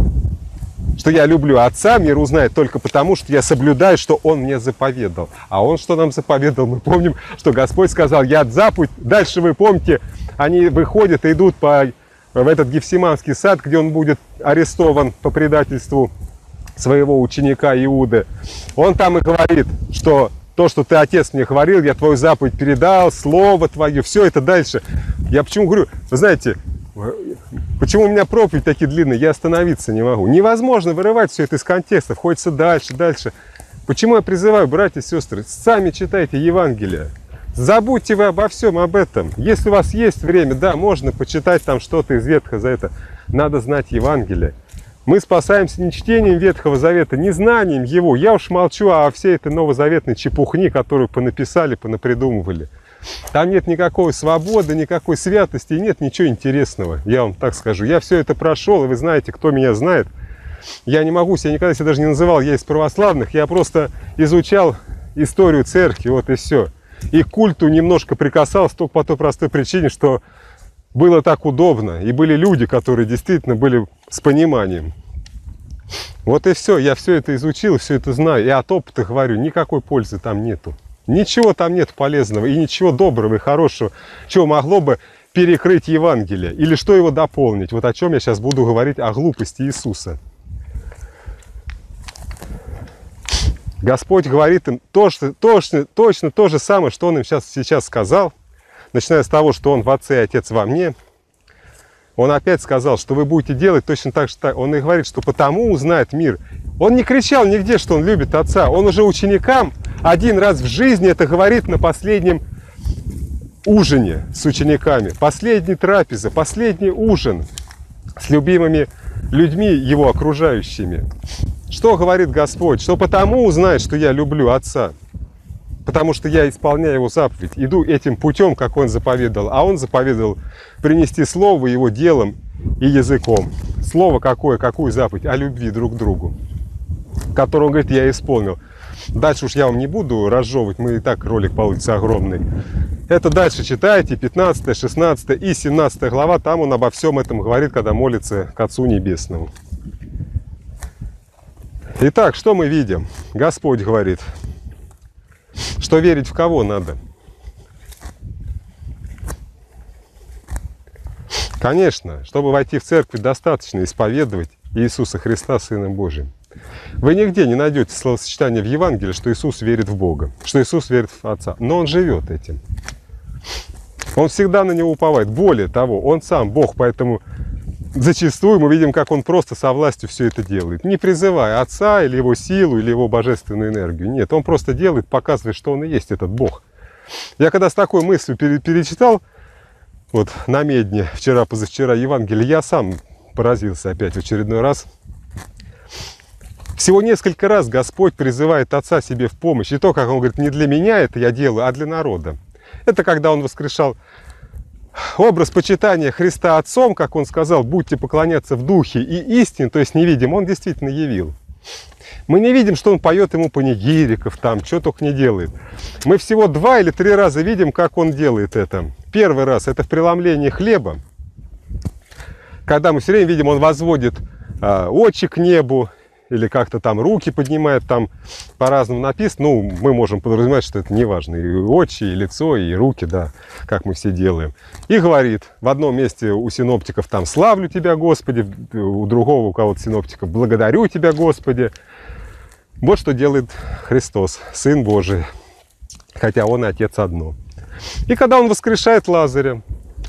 Что я люблю Отца, мир узнает только потому, что я соблюдаю, что Он мне заповедал. А Он что нам заповедал? Мы помним, что Господь сказал, я заповедь. Дальше вы помните, они выходят и идут по, в этот Гефсиманский сад, где Он будет арестован по предательству своего ученика Иуды. Он там и говорит, что то, что ты, Отец, мне говорил, я твою заповедь передал, слово твое, все это дальше. Я почему говорю, вы знаете, почему у меня проповедь такие длинные, я остановиться не могу. Невозможно вырывать все это из контекста, хочется дальше, дальше. Почему я призываю, братья и сестры, сами читайте Евангелие. Забудьте вы обо всем об этом. Если у вас есть время, да, можно почитать там что-то из Ветхого Завета. Надо знать Евангелие. Мы спасаемся не чтением Ветхого Завета, не знанием его. Я уж молчу о всей этой новозаветной чепухни, которую понаписали, понапридумывали. Там нет никакой свободы, никакой святости, и нет ничего интересного, я вам так скажу. Я все это прошел, и вы знаете, кто меня знает. Я не могу себя никогда себя даже не называл, я из православных, я просто изучал историю церкви, вот и все. И к культу немножко прикасался только по той простой причине, что было так удобно, и были люди, которые действительно были с пониманием. Вот и все. Я все это изучил, все это знаю. И от опыта говорю, никакой пользы там нету. Ничего там нет полезного и ничего доброго и хорошего, чего могло бы перекрыть Евангелие или что его дополнить. Вот о чем я сейчас буду говорить, о глупости Иисуса. Господь говорит им точно, точно, точно то же самое, что Он им сейчас, сейчас сказал, начиная с того, что Он в Отце и Отец во мне. Он опять сказал, что вы будете делать точно так же. Так. Он и говорит, что потому узнает мир. Он не кричал нигде, что он любит Отца. Он уже ученикам один раз в жизни это говорит на последнем ужине с учениками. Последний трапеза, последний ужин с любимыми людьми его окружающими. Что говорит Господь? Что потому узнает, что я люблю Отца. Потому что я исполняю Его заповедь, иду этим путем, как Он заповедал. А Он заповедал принести Слово Его делом и языком. Слово какое? Какую заповедь? О любви друг к другу. Которую Он говорит, я исполнил. Дальше уж я вам не буду разжевывать, мы и так ролик получится огромный. Это дальше читайте, пятнадцатая, шестнадцатая и семнадцатая глава. Там Он обо всем этом говорит, когда молится к Отцу Небесному. Итак, что мы видим? Господь говорит, что верить в кого надо? Конечно, чтобы войти в церковь, достаточно исповедовать Иисуса Христа Сыном Божьим. Вы нигде не найдете словосочетание в Евангелии, что Иисус верит в Бога, что Иисус верит в Отца. Но Он живет этим. Он всегда на Него уповает. Более того, Он сам Бог, поэтому зачастую мы видим, как Он просто со властью все это делает. Не призывая Отца или Его силу, или Его божественную энергию. Нет, Он просто делает, показывает, что Он и есть этот Бог. Я когда с такой мыслью перечитал, вот на Медне, вчера-позавчера Евангелие, я сам поразился опять в очередной раз. Всего несколько раз Господь призывает Отца себе в помощь. И то, как Он говорит, не для меня это я делаю, а для народа. Это когда Он воскрешал образ почитания Христа Отцом, как Он сказал, будьте поклоняться в духе и истине, то есть не видим, Он действительно явил. Мы не видим, что Он поет ему панигириков, там, что только не делает. Мы всего два или три раза видим, как Он делает это. Первый раз это в преломлении хлеба, когда мы все время видим, Он возводит э, очи к небу, или как-то там руки поднимает, там по-разному написано. Ну, мы можем подразумевать, что это не важно. И очи, и лицо, и руки, да, как мы все делаем. И говорит, в одном месте у синоптиков там «Славлю Тебя, Господи», у другого, у кого-то синоптиков «Благодарю Тебя, Господи». Вот что делает Христос, Сын Божий, хотя Он и Отец одно. И когда Он воскрешает Лазаря,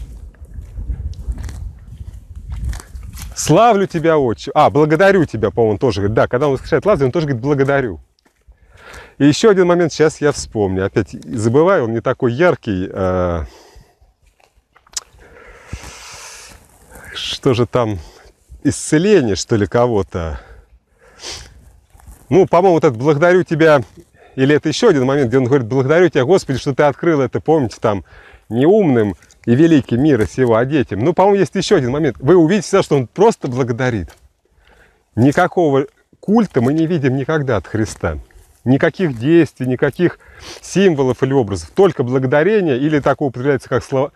«Славлю Тебя, Отче». А, «Благодарю Тебя», по-моему, он тоже говорит. Да, когда Он воскрешает Лазаря, Он тоже говорит «благодарю». И еще один момент, сейчас я вспомню. Опять забываю, он не такой яркий. А... Что же там? Исцеление, что ли, кого-то. Ну, по-моему, вот это «благодарю Тебя». Или это еще один момент, где он говорит «благодарю Тебя, Господи, что Ты открыл это», помните, там, неумным и великим мира сего, а детям. Ну, по-моему, есть еще один момент. Вы увидите всегда, что Он просто благодарит. Никакого культа мы не видим никогда от Христа. Никаких действий, никаких символов или образов. Только благодарение, или такое употребляется, как слова...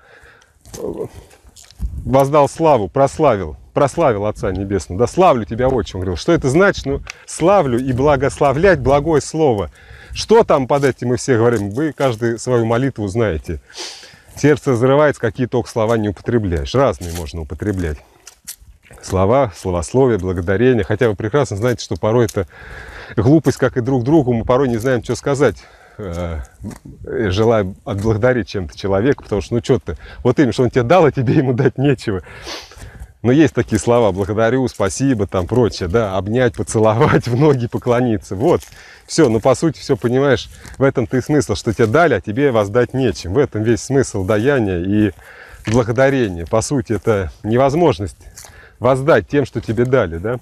воздал славу, прославил. Прославил Отца Небесного. Да, славлю Тебя, Отче. Он говорил, что это значит? Ну, славлю и благословлять благое слово. Что там под этим мы все говорим? Вы каждый свою молитву знаете. Сердце взрывается, какие только слова не употребляешь. Разные можно употреблять. Слова, словословие, благодарение. Хотя вы прекрасно знаете, что порой это глупость, как и друг другу. Мы порой не знаем, что сказать, желая отблагодарить чем-то человека. Потому что, ну что ты, вот именно, что он тебе дал, а тебе ему дать нечего. Но есть такие слова: благодарю, спасибо, там прочее, да, обнять, поцеловать, в ноги поклониться. Вот, все, ну по сути, все, понимаешь, в этом-то и смысл, что тебе дали, а тебе воздать нечем. В этом весь смысл даяния и благодарения. По сути, это невозможность воздать тем, что тебе дали, да.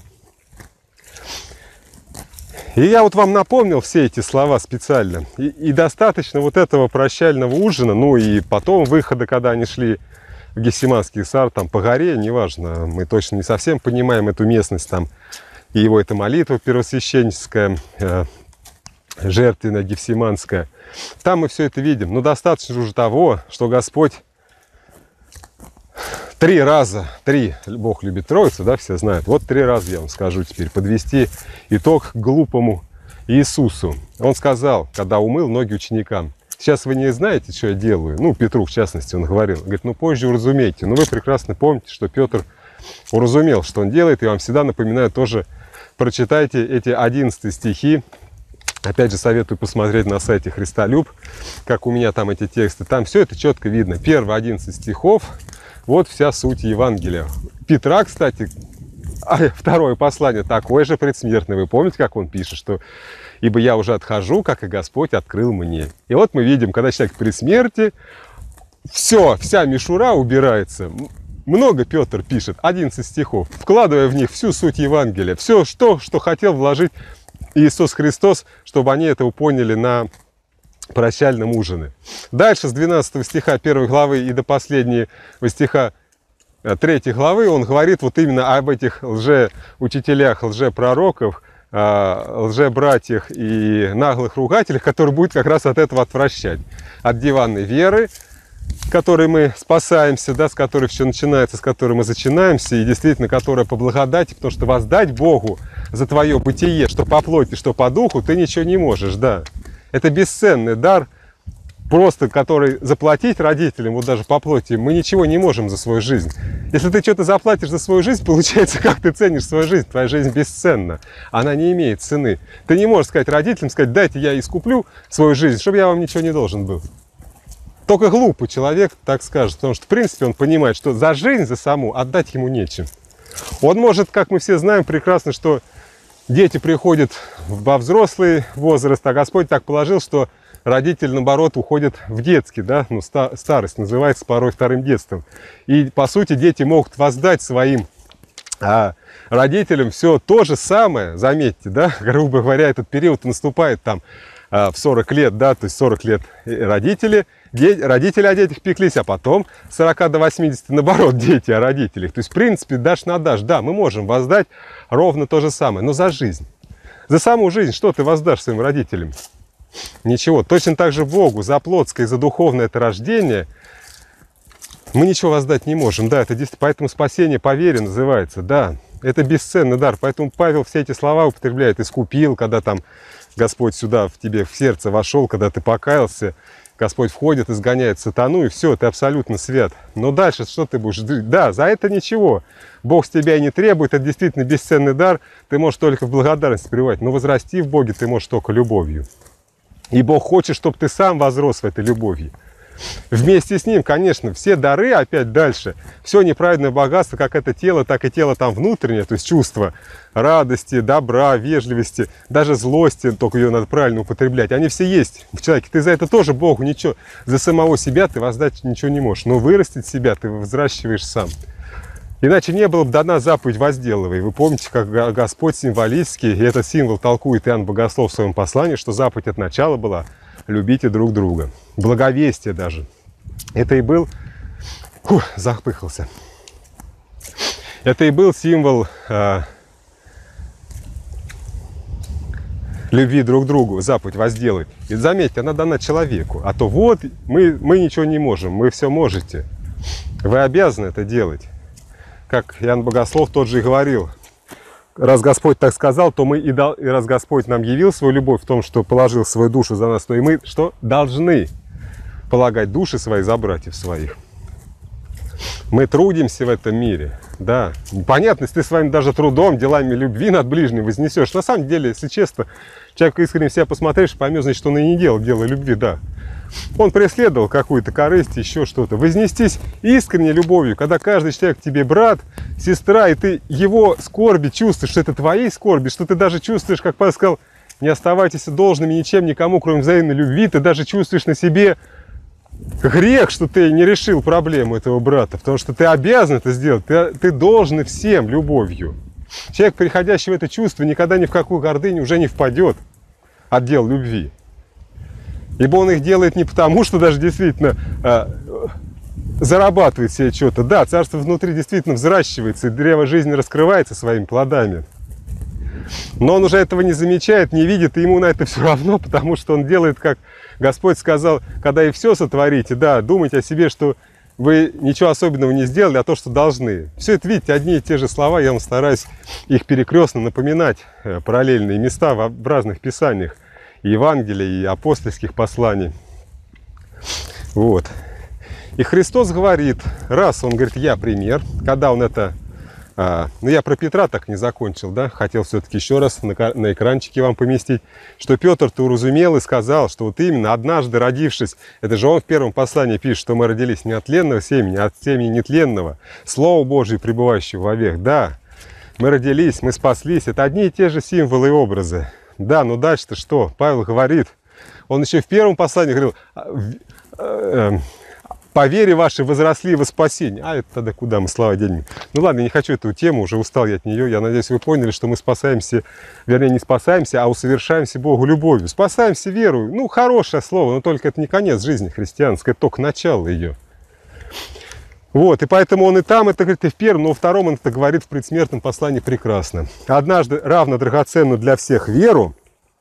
И я вот вам напомнил все эти слова специально. И, и достаточно вот этого прощального ужина, ну и потом выхода, когда они шли в Гефсиманский сад, там по горе, неважно, мы точно не совсем понимаем эту местность, там, и его эта молитва первосвященническая, э, жертвенная, гефсиманская. Там мы все это видим. Но достаточно уже того, что Господь Три раза, три, Бог любит Троицу, да, все знают. Вот три раза я вам скажу теперь, подвести итог глупому Иисусу. Он сказал, когда умыл ноги ученикам: сейчас вы не знаете, что я делаю. Ну, Петру, в частности, он говорил. Говорит, ну, позже уразумейте. Но вы прекрасно помните, что Петр уразумел, что он делает. И вам всегда напоминаю тоже, прочитайте эти одиннадцатые стихи. Опять же, советую посмотреть на сайте Христолюб, как у меня там эти тексты. Там все это четко видно. Первые одиннадцать стихов, вот вся суть Евангелия. Петра, кстати, второе послание такое же предсмертное. Вы помните, как он пишет, что «Ибо я уже отхожу, как и Господь открыл мне». И вот мы видим, когда человек при смерти, все, вся мишура убирается. Много Петр пишет, одиннадцать стихов, вкладывая в них всю суть Евангелия. Все, что, что хотел вложить Иисус Христос, чтобы они этого поняли на прощальном ужине. Дальше с двенадцатого стиха первой главы и до последнего стиха третьей главы он говорит вот именно об этих лжеучителях, лжепророков, лжебратьях и наглых ругателях, которые будут как раз от этого отвращать. От диванной веры, которой мы спасаемся, да, с которой все начинается, с которой мы зачинаемся, и действительно, которая по благодати, потому что воздать Богу за твое бытие, что по плоти, что по духу, ты ничего не можешь, да. Это бесценный дар, просто который заплатить родителям, вот даже по плоти, мы ничего не можем за свою жизнь. Если ты что-то заплатишь за свою жизнь, получается, как ты ценишь свою жизнь, твоя жизнь бесценна, она не имеет цены. Ты не можешь сказать родителям, сказать, дайте я искуплю свою жизнь, чтобы я вам ничего не должен был. Только глупый человек так скажет, потому что, в принципе, он понимает, что за жизнь, за саму отдать ему нечем. Он может, как мы все знаем прекрасно, что дети приходят во взрослый возраст, а Господь так положил, что родители, наоборот, уходят в детский, да, ну, старость называется порой вторым детством. И, по сути, дети могут воздать своим а, родителям все то же самое, заметьте, да, грубо говоря, этот период наступает там а, в сорок лет, да, то есть сорок лет родители, де, родители о детях пеклись, а потом с сорока до восьмидесяти, наоборот, дети о родителях. То есть, в принципе, дашь на дашь, да, мы можем воздать ровно то же самое, но за жизнь. За саму жизнь что ты воздашь своим родителям? Ничего. Точно так же Богу за плотское и за духовное это рождение мы ничего воздать не можем. Да, это действительно, поэтому спасение по вере называется. Да, это бесценный дар. Поэтому Павел все эти слова употребляет. Искупил, когда там Господь сюда в тебе в сердце вошел, когда ты покаялся. Господь входит, изгоняет сатану, и все, ты абсолютно свят. Но дальше что ты будешь? Да, за это ничего. Бог с тебя и не требует, это действительно бесценный дар. Ты можешь только в благодарность пребывать. Но возрасти в Боге ты можешь только любовью. И Бог хочет, чтобы ты сам возрос в этой любови. Вместе с Ним, конечно, все дары, опять дальше, все неправедное богатство, как это тело, так и тело там внутреннее, то есть чувства радости, добра, вежливости, даже злости, только ее надо правильно употреблять, они все есть в человеке. Ты за это тоже Богу ничего, за самого себя ты воздать ничего не можешь, но вырастить себя ты взращиваешь сам. Иначе не было бы дана заповедь возделывай. Вы помните, как Господь символически, и этот символ толкует Иоанн Богослов в своем послании, что заповедь от начала была любите друг друга. Благовестие даже. Это и был... Фух, запыхался. Это и был символ э, любви друг к другу, заповедь возделай. И заметьте, она дана человеку. А то вот, мы, мы ничего не можем, мы все можете. Вы обязаны это делать. Как Иоанн Богослов тот же и говорил, раз Господь так сказал, то мы и, дал, и раз Господь нам явил свою любовь в том, что положил свою душу за нас, то и мы что? Должны полагать души свои за братьев своих. Мы трудимся в этом мире, да. Понятно, если ты своим даже трудом, делами любви над ближним вознесешь. На самом деле, если честно, человек искренне в себя посмотришь, поймет, значит, он и не делал дело любви, да. Он преследовал какую-то корысть, еще что-то. Вознестись искренне любовью, когда каждый человек тебе брат, сестра, и ты его скорби чувствуешь, что это твоей скорби, что ты даже чувствуешь, как Павел сказал, не оставайтесь должными ничем никому, кроме взаимной любви, ты даже чувствуешь на себе грех, что ты не решил проблему этого брата, потому что ты обязан это сделать, ты, ты должен всем любовью. Человек, переходящий в это чувство, никогда ни в какую гордыню уже не впадет от дел любви. Ибо он их делает не потому, что даже действительно э, зарабатывает себе что-то. Да, царство внутри действительно взращивается, и древо жизни раскрывается своими плодами. Но он уже этого не замечает, не видит, и ему на это все равно, потому что он делает, как Господь сказал, когда и все сотворите, да, думайте о себе, что вы ничего особенного не сделали, а то, что должны. Все это, видите, одни и те же слова, я вам стараюсь их перекрестно напоминать, параллельные места в разных писаниях, и Евангелия, и апостольских посланий. Вот. И Христос говорит, раз, он говорит, я пример, когда он это... А, ну, я про Петра так не закончил, да, хотел все-таки еще раз на, на экранчике вам поместить, что Петр-то уразумел и сказал, что вот именно однажды родившись, это же он в первом послании пишет, что мы родились не от тленного семени, а от семени нетленного, Слово Божие, пребывающего вовек, да, мы родились, мы спаслись, это одни и те же символы и образы, да, но дальше-то что, Павел говорит, он еще в первом послании говорил, по вере вашей возросли во спасение. А это тогда куда мы, слава деньги? Ну ладно, я не хочу эту тему, уже устал я от нее. Я надеюсь, вы поняли, что мы спасаемся, вернее, не спасаемся, а усовершаемся Богу любовью. Спасаемся верою. Ну, хорошее слово, но только это не конец жизни христианской, это только начало ее. Вот, и поэтому он и там это говорит, и в первом, но во втором он это говорит в предсмертном послании прекрасно. Однажды равно драгоценную для всех веру,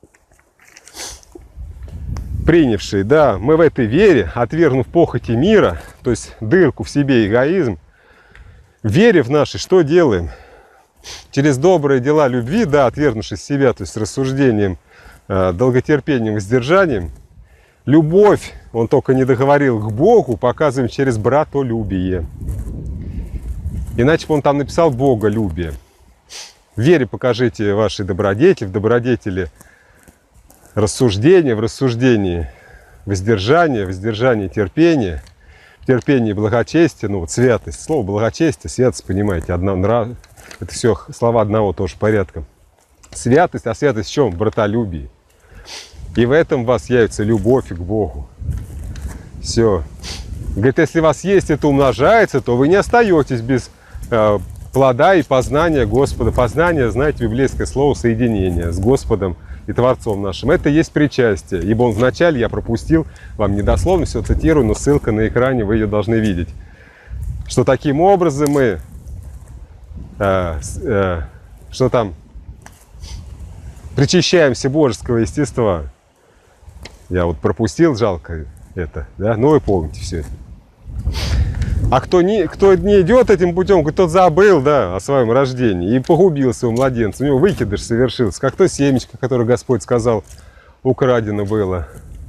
принявший, да, мы в этой вере, отвергнув похоти мира, то есть дырку в себе, эгоизм, вере в нашей, что делаем? Через добрые дела любви, да, отвергнувшись себя, то есть рассуждением, долготерпением, воздержанием, любовь, он только не договорил, к Богу показываем через братолюбие. Иначе бы он там написал боголюбие. В вере покажите ваши добродетели, в добродетели рассуждение, в рассуждении воздержание, воздержание терпение, в терпении благочестие, ну вот святость, слово благочестие, святость, понимаете, одна, нрав, это все слова одного тоже порядка. Святость, а святость в чем? В братолюбии. И в этом у вас явится любовь к Богу. Все. Говорит, если у вас есть это умножается, то вы не остаетесь без э, плода и познания Господа. Познание, знаете, библейское слово соединение с Господом и Творцом нашим. Это и есть причастие. Ибо он вначале, я пропустил, вам недословно все цитирую, но ссылка на экране, вы ее должны видеть. Что таким образом мы, э, э, что там, причащаемся божеского естества. Я вот пропустил, жалко это, да, но вы помните все это. А кто не, кто не идет этим путем, кто забыл, да, о своем рождении и погубил своего младенца, у него выкидыш совершился, как то семечко, которое Господь сказал, украдено было.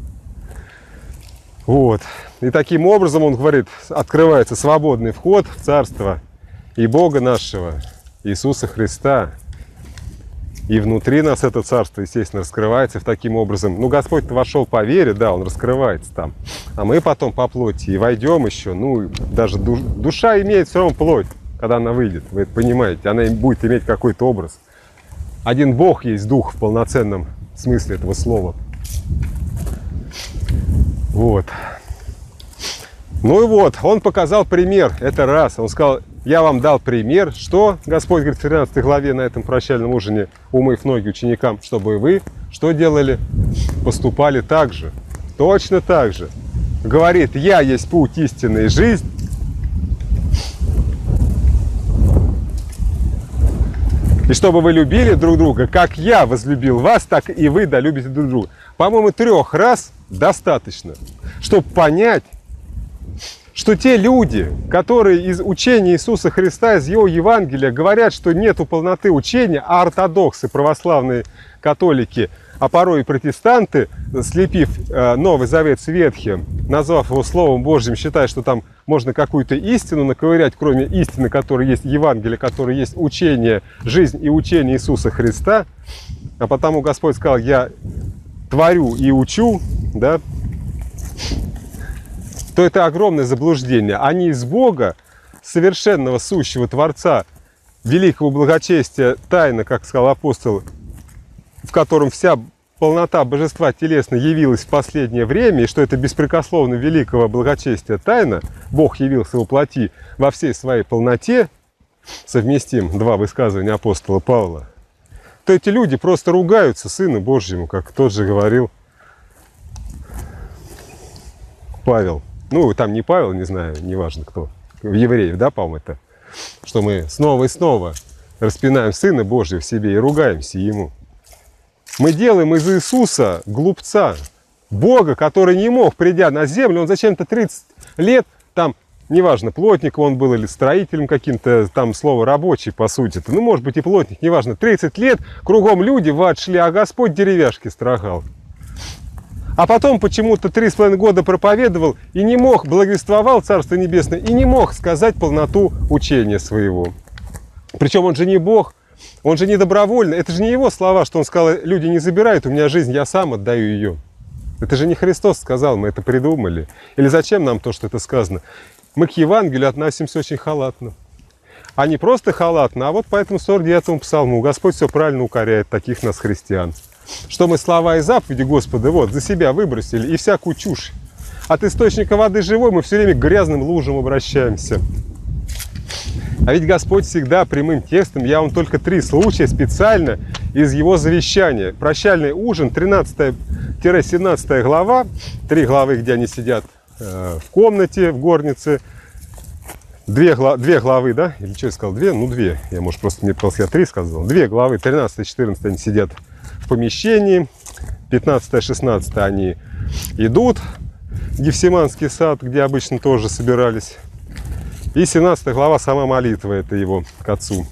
Вот. И таким образом, он говорит, открывается свободный вход в Царство и Бога нашего, Иисуса Христа. И внутри нас это царство, естественно, раскрывается в таким образом. Ну, Господь-то вошел по вере, да, он раскрывается там. А мы потом по плоти и войдем еще. Ну, даже душ, душа имеет все равно плоть, когда она выйдет. Вы это понимаете, она будет иметь какой-то образ. Один Бог есть дух в полноценном смысле этого слова. Вот. Ну и вот, он показал пример, это раз. Он сказал, я вам дал пример, что Господь говорит в тринадцатой главе на этом прощальном ужине, умыв ноги ученикам, чтобы вы что делали? Поступали так же, точно так же. Говорит, я есть путь, истина и жизнь. И чтобы вы любили друг друга, как я возлюбил вас, так и вы долюбите друг друга. По-моему, трех раз достаточно, чтобы понять, что те люди, которые из учения Иисуса Христа, из Его Евангелия говорят, что нету полноты учения, а ортодоксы, православные католики, а порой и протестанты, слепив э, Новый Завет с Ветхим, назвав его Словом Божьим, считая, что там можно какую-то истину наковырять, кроме истины, которая есть Евангелие, которая есть учение, жизнь и учение Иисуса Христа, а потому Господь сказал, я творю и учу, да, то это огромное заблуждение. Они из Бога, совершенного сущего Творца, великого благочестия, тайна, как сказал апостол, в котором вся полнота божества телесно явилась в последнее время, и что это беспрекословно великого благочестия тайна, Бог явился во плоти во всей своей полноте, совместим два высказывания апостола Павла, то эти люди просто ругаются Сыну Божьему, как тот же говорил Павел. Ну, там не Павел, не знаю, неважно кто, в евреев, да, по-моему, это, что мы снова и снова распинаем Сына Божьего в себе и ругаемся Ему. Мы делаем из Иисуса глупца, Бога, который не мог, придя на землю, он зачем-то тридцать лет там неважно, плотником он был или строителем каким-то, там слово рабочий, по сути. -то. Ну, может быть, и плотник, неважно. тридцать лет кругом люди в ад шли, а Господь деревяшки строгал. А потом почему-то три с половиной года проповедовал и не мог, благовествовал Царство Небесное, и не мог сказать полноту учения своего. Причем он же не Бог, он же не добровольно. Это же не его слова, что он сказал, люди не забирают у меня жизнь, я сам отдаю ее. Это же не Христос сказал, мы это придумали. Или зачем нам то, что это сказано? Мы к Евангелию относимся очень халатно. А не просто халатно, а вот поэтому сорок девятому псалму Господь все правильно укоряет таких нас, христиан. Что мы слова и заповеди Господа вот за себя выбросили и всякую чушь. От источника воды живой мы все время к грязным лужам обращаемся. А ведь Господь всегда прямым текстом, я вам только три случая специально из его завещания. Прощальный ужин, тринадцатая-семнадцатая глава, три главы, где они сидят э, в комнате, в горнице. Две, гла две главы, да? Или что я сказал? Две? Ну, две. Я, может, просто мне показалось, я три сказал. Две главы, тринадцатая-четырнадцатая, они сидят в помещении. пятнадцатая-шестнадцатая они идут в Гефсиманский сад, где обычно тоже собирались. И семнадцатая глава, сама молитва, это его к Отцу.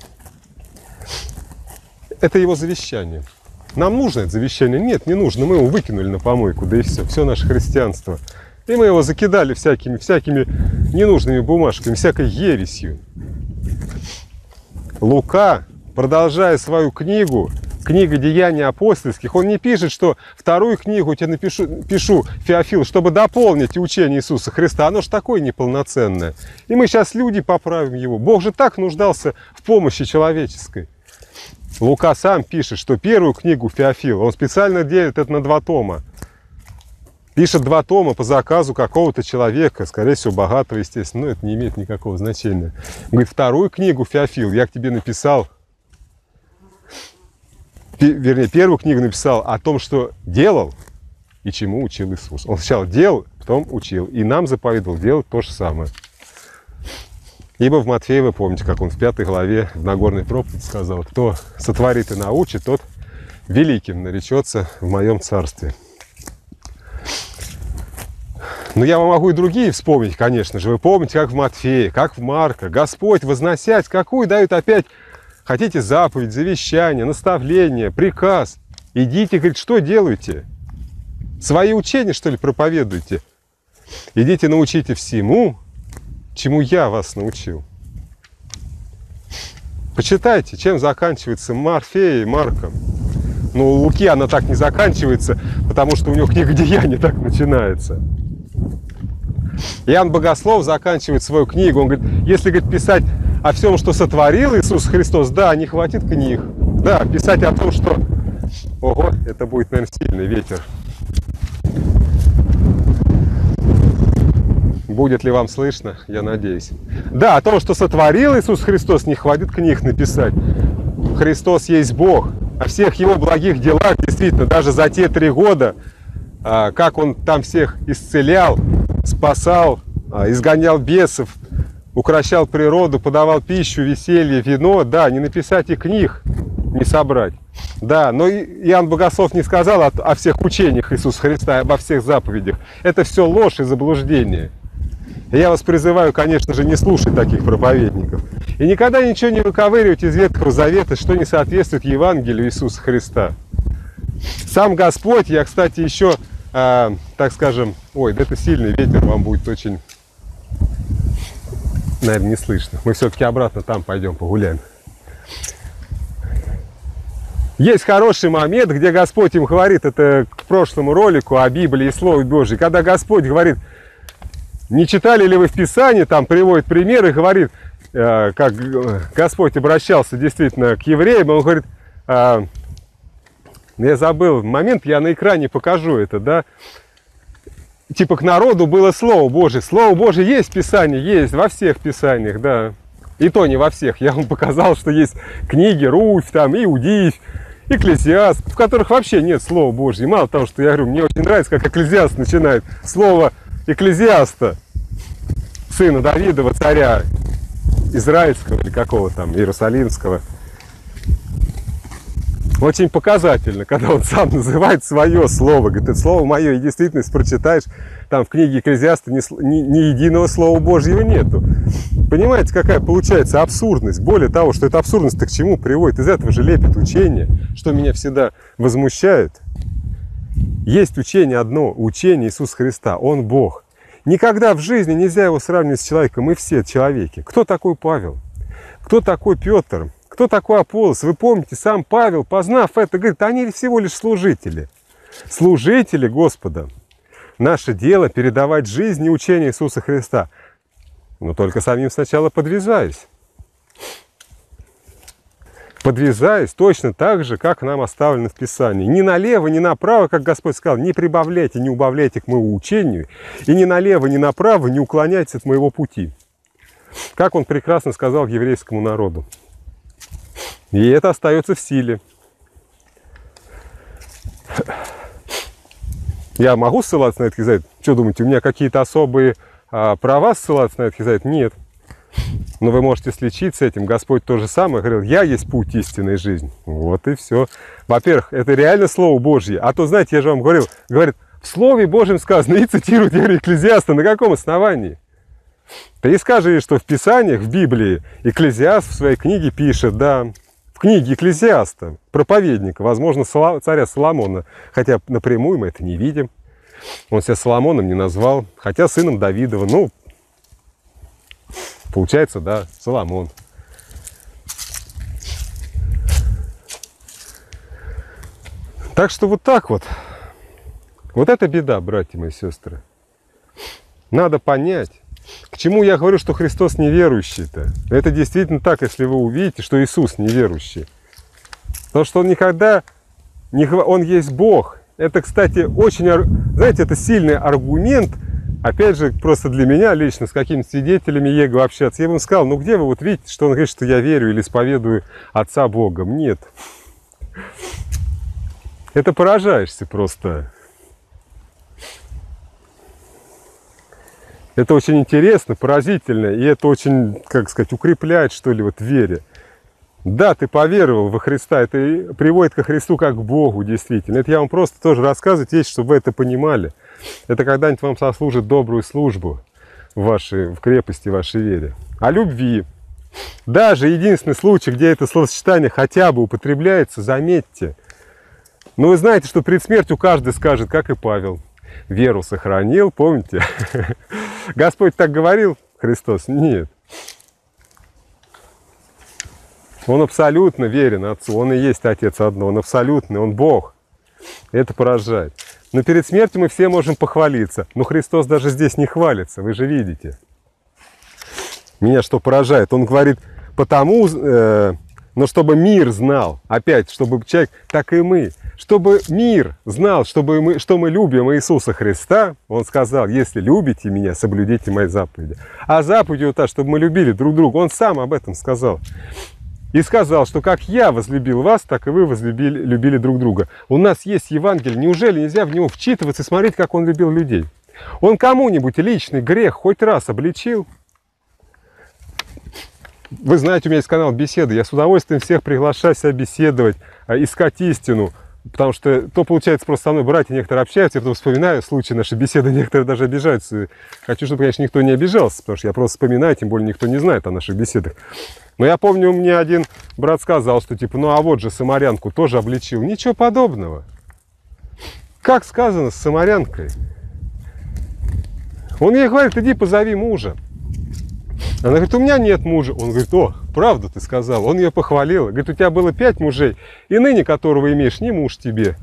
Это его завещание. Нам нужно это завещание? Нет, не нужно. Мы его выкинули на помойку, да и все. Все наше христианство. И мы его закидали всякими, всякими ненужными бумажками, всякой ересью. Лука, продолжая свою книгу, книга Деяний апостольских, он не пишет, что вторую книгу тебе напишу, пишу, Феофил, чтобы дополнить учение Иисуса Христа. Оно же такое неполноценное. И мы сейчас, люди, поправим его. Бог же так нуждался в помощи человеческой. Лука сам пишет, что первую книгу Феофил, он специально делит это на два тома. Пишет два тома по заказу какого-то человека, скорее всего, богатого, естественно, но это не имеет никакого значения. Он говорит, вторую книгу Феофил я к тебе написал, вернее, первую книгу написал о том, что делал и чему учил Иисус. Он сначала делал, потом учил. И нам заповедовал делать то же самое. Ибо в Матфея, вы помните, как он в пятой главе в Нагорной проповеди сказал, кто сотворит и научит, тот великим наречется в моем царстве. Но я вам могу и другие вспомнить, конечно же. Вы помните, как в Матфея, как в Марка. Господь, возносясь, какую дают опять, хотите заповедь, завещание, наставление, приказ. Идите, говорит, что делаете? Свои учения, что ли, проповедуете? Идите, научите всему, чему я вас научил. Почитайте, чем заканчивается Матфея и Марка. Ну, у Луки она так не заканчивается, потому что у него книга Деяний так начинается. Иоанн Богослов заканчивает свою книгу. Он говорит, если, говорит, писать о всем, что сотворил Иисус Христос, да, не хватит книг. Да, писать о том, что... Ого, это будет, наверное, сильный ветер. Будет ли вам слышно? Я надеюсь. Да, о том, что сотворил Иисус Христос, не хватит книг написать. Христос есть Бог. О всех его благих делах, действительно, даже за те три года, как он там всех исцелял, спасал, изгонял бесов, укрощал природу, подавал пищу, веселье, вино. Да, не написать и книг, не собрать. Да, но Иоанн Богослов не сказал о, о всех учениях Иисуса Христа, обо всех заповедях. Это все ложь и заблуждение. Я вас призываю, конечно же, не слушать таких проповедников. И никогда ничего не выковыривать из Ветхого Завета, что не соответствует Евангелию Иисуса Христа. Сам Господь, я, кстати, еще, э, так скажем, ой, да это сильный ветер, вам будет очень, наверное, не слышно. Мы все-таки обратно там пойдем погуляем. Есть хороший момент, где Господь им говорит, это к прошлому ролику о Библии и Слове Божьем, когда Господь говорит, не читали ли вы в Писании, там приводит пример и говорит, э, как Господь обращался действительно к евреям, он говорит, э, я забыл момент, я на экране покажу это, да, типа к народу было Слово Божие. Слово Божие есть в Писании, есть во всех Писаниях, да, и то не во всех. Я вам показал, что есть книги Руфь, там, Иудеев, Экклезиаст, в которых вообще нет Слова Божьего. Мало того, что я говорю, мне очень нравится, как Экклезиаст начинает слово Экклезиаста, сына Давидова, царя израильского или какого там, иерусалимского. Очень показательно, когда он сам называет свое слово. Говорит, это слово мое, и действительно, если прочитаешь, там в книге Экклезиаста ни, ни, ни единого слова Божьего нету. Понимаете, какая получается абсурдность? Более того, что эта абсурдность-то к чему приводит? Из этого же лепит учение, что меня всегда возмущает. Есть учение одно, учение Иисуса Христа. Он Бог. Никогда в жизни нельзя его сравнивать с человеком. Мы все человеки. Кто такой Павел? Кто такой Петр? Кто такой Аполлос? Вы помните, сам Павел, познав это, говорит, они всего лишь служители. Служители Господа. Наше дело передавать жизнь и учение Иисуса Христа. Но только самим сначала подвязаясь. Подвязаясь точно так же, как нам оставлено в Писании. Ни налево, ни направо, как Господь сказал, не прибавляйте, не убавляйте к моему учению. И ни налево, ни направо не уклоняйтесь от моего пути. Как он прекрасно сказал еврейскому народу. И это остается в силе. Я могу ссылаться на этот Ветхий Завет? Что думаете, у меня какие-то особые а, права ссылаться на этот Ветхий Завет? Нет. Но вы можете сличить с этим. Господь то же самое говорил, я есть путь истинной жизни. Вот и все. Во-первых, это реально Слово Божье. А то, знаете, я же вам говорил, говорит, в Слове Божьем сказано, и цитирует Экклезиаста. На каком основании? Ты скажи, что в Писаниях, в Библии, Экклезиаст в своей книге пишет, да, в книге Экклезиаста, проповедника, возможно, царя Соломона, хотя напрямую мы это не видим. Он себя Соломоном не назвал, хотя сыном Давидова, ну, получается, да, Соломон. Так что вот так вот. Вот это беда, братья мои сестры. Надо понять. К чему я говорю, что Христос неверующий-то? Это действительно так, если вы увидите, что Иисус неверующий. Потому что Он никогда, не, Он есть Бог. Это, кстати, очень, знаете, это сильный аргумент. Опять же, просто для меня лично, с какими свидетелями Его общаться. Я бы сказал, ну где вы вот видите, что Он говорит, что я верю или исповедую Отца Богом? Нет. Это поражаешься просто. Это очень интересно, поразительно, и это очень, как сказать, укрепляет, что ли, вот в вере. Да, ты поверовал во Христа, это приводит ко Христу как к Богу, действительно. Это я вам просто тоже рассказываю вещи, чтобы вы это понимали. Это когда-нибудь вам сослужит добрую службу в, вашей, в крепости вашей вере. О любви. Даже единственный случай, где это словосочетание хотя бы употребляется, заметьте. Но вы знаете, что перед смертью каждый скажет, как и Павел. Веру сохранил, помните? Господь так говорил, Христос? Нет. Он абсолютно верен Отцу, Он и есть Отец одно, Он абсолютный, Он Бог. Это поражает. Но перед смертью мы все можем похвалиться. Но Христос даже здесь не хвалится, вы же видите. Меня что поражает? Он говорит, потому, э, но чтобы мир знал, опять, чтобы человек, так и мы, чтобы мир знал, чтобы мы, что мы любим Иисуса Христа, Он сказал, если любите Меня, соблюдите Мои заповеди. А заповедь та, чтобы мы любили друг друга, Он сам об этом сказал. И сказал, что как Я возлюбил вас, так и вы возлюбили, любили друг друга. У нас есть Евангелие, неужели нельзя в него вчитываться и смотреть, как Он любил людей? Он кому-нибудь личный грех хоть раз обличил? Вы знаете, у меня есть канал «Беседы». Я с удовольствием всех приглашаю себя беседовать, искать истину. Потому что то, получается, просто со мной братья некоторые общаются, я потом вспоминаю случаи нашей беседы, некоторые даже обижаются. Хочу, чтобы, конечно, никто не обижался, потому что я просто вспоминаю, тем более никто не знает о наших беседах. Но я помню, мне один брат сказал, что типа, ну а вот же самарянку тоже обличил. Ничего подобного. Как сказано с самарянкой? Он ей говорит, иди позови мужа. Она говорит, у меня нет мужа. Он говорит, о, правду ты сказал. Он ее похвалил. Говорит, у тебя было пять мужей, и ныне которого имеешь, не муж тебе.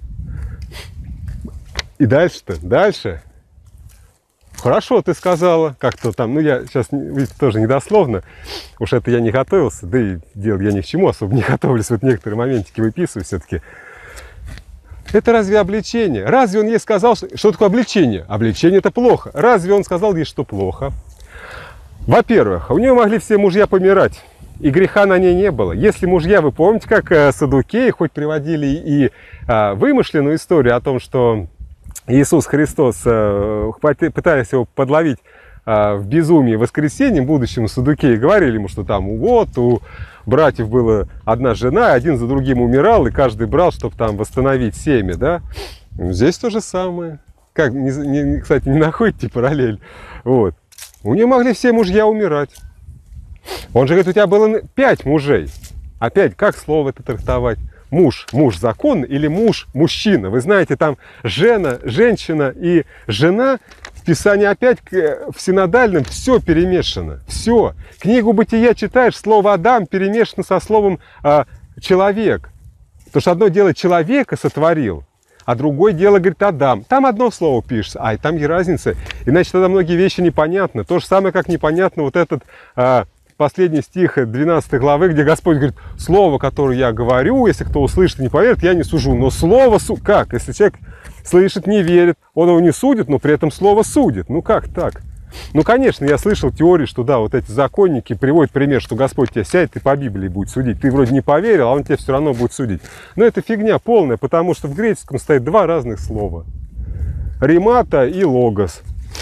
И дальше-то, дальше. Хорошо, ты сказала, как-то там, ну я сейчас, видите, тоже недословно, уж это я не готовился, да и дело я ни к чему особо не готовлюсь, вот некоторые моментики выписываю все-таки. Это разве обличение? Разве он ей сказал, что, что такое обличение? Обличение это плохо. Разве он сказал ей, что плохо? Во-первых, у нее могли все мужья помирать, и греха на ней не было. Если мужья, вы помните, как э, саддукеи хоть приводили и э, вымышленную историю о том, что Иисус Христос, э, пытались его подловить э, в безумии воскресеньем, будущему саддукеи, говорили ему, что там вот у братьев была одна жена, один за другим умирал, и каждый брал, чтобы там восстановить семя, да? Здесь то же самое. Как, не, не, кстати, не находите параллель? Вот. У нее могли все мужья умирать. Он же говорит, у тебя было пять мужей. Опять, как слово это трактовать? Муж, муж закон или муж мужчина? Вы знаете, там жена, женщина и жена в Писании опять в синодальном все перемешано. Все. Книгу Бытия читаешь, слово Адам перемешано со словом а, человек. Потому что одно дело человека сотворил, а другое дело, говорит, Адам. Там одно слово пишется, а и там и разница. Иначе тогда многие вещи непонятны. То же самое, как непонятно вот этот... А, последний стих двенадцатой главы, где Господь говорит, слово, которое я говорю, если кто услышит и не поверит, я не сужу. Но слово, су... как? Если человек слышит, не верит, он его не судит, но при этом слово судит. Ну как так? Ну, конечно, я слышал теорию, что да, вот эти законники приводят пример, что Господь тебя сядет и по Библии будет судить. Ты вроде не поверил, а он тебя все равно будет судить. Но это фигня полная, потому что в греческом стоит два разных слова. Ремата и логос.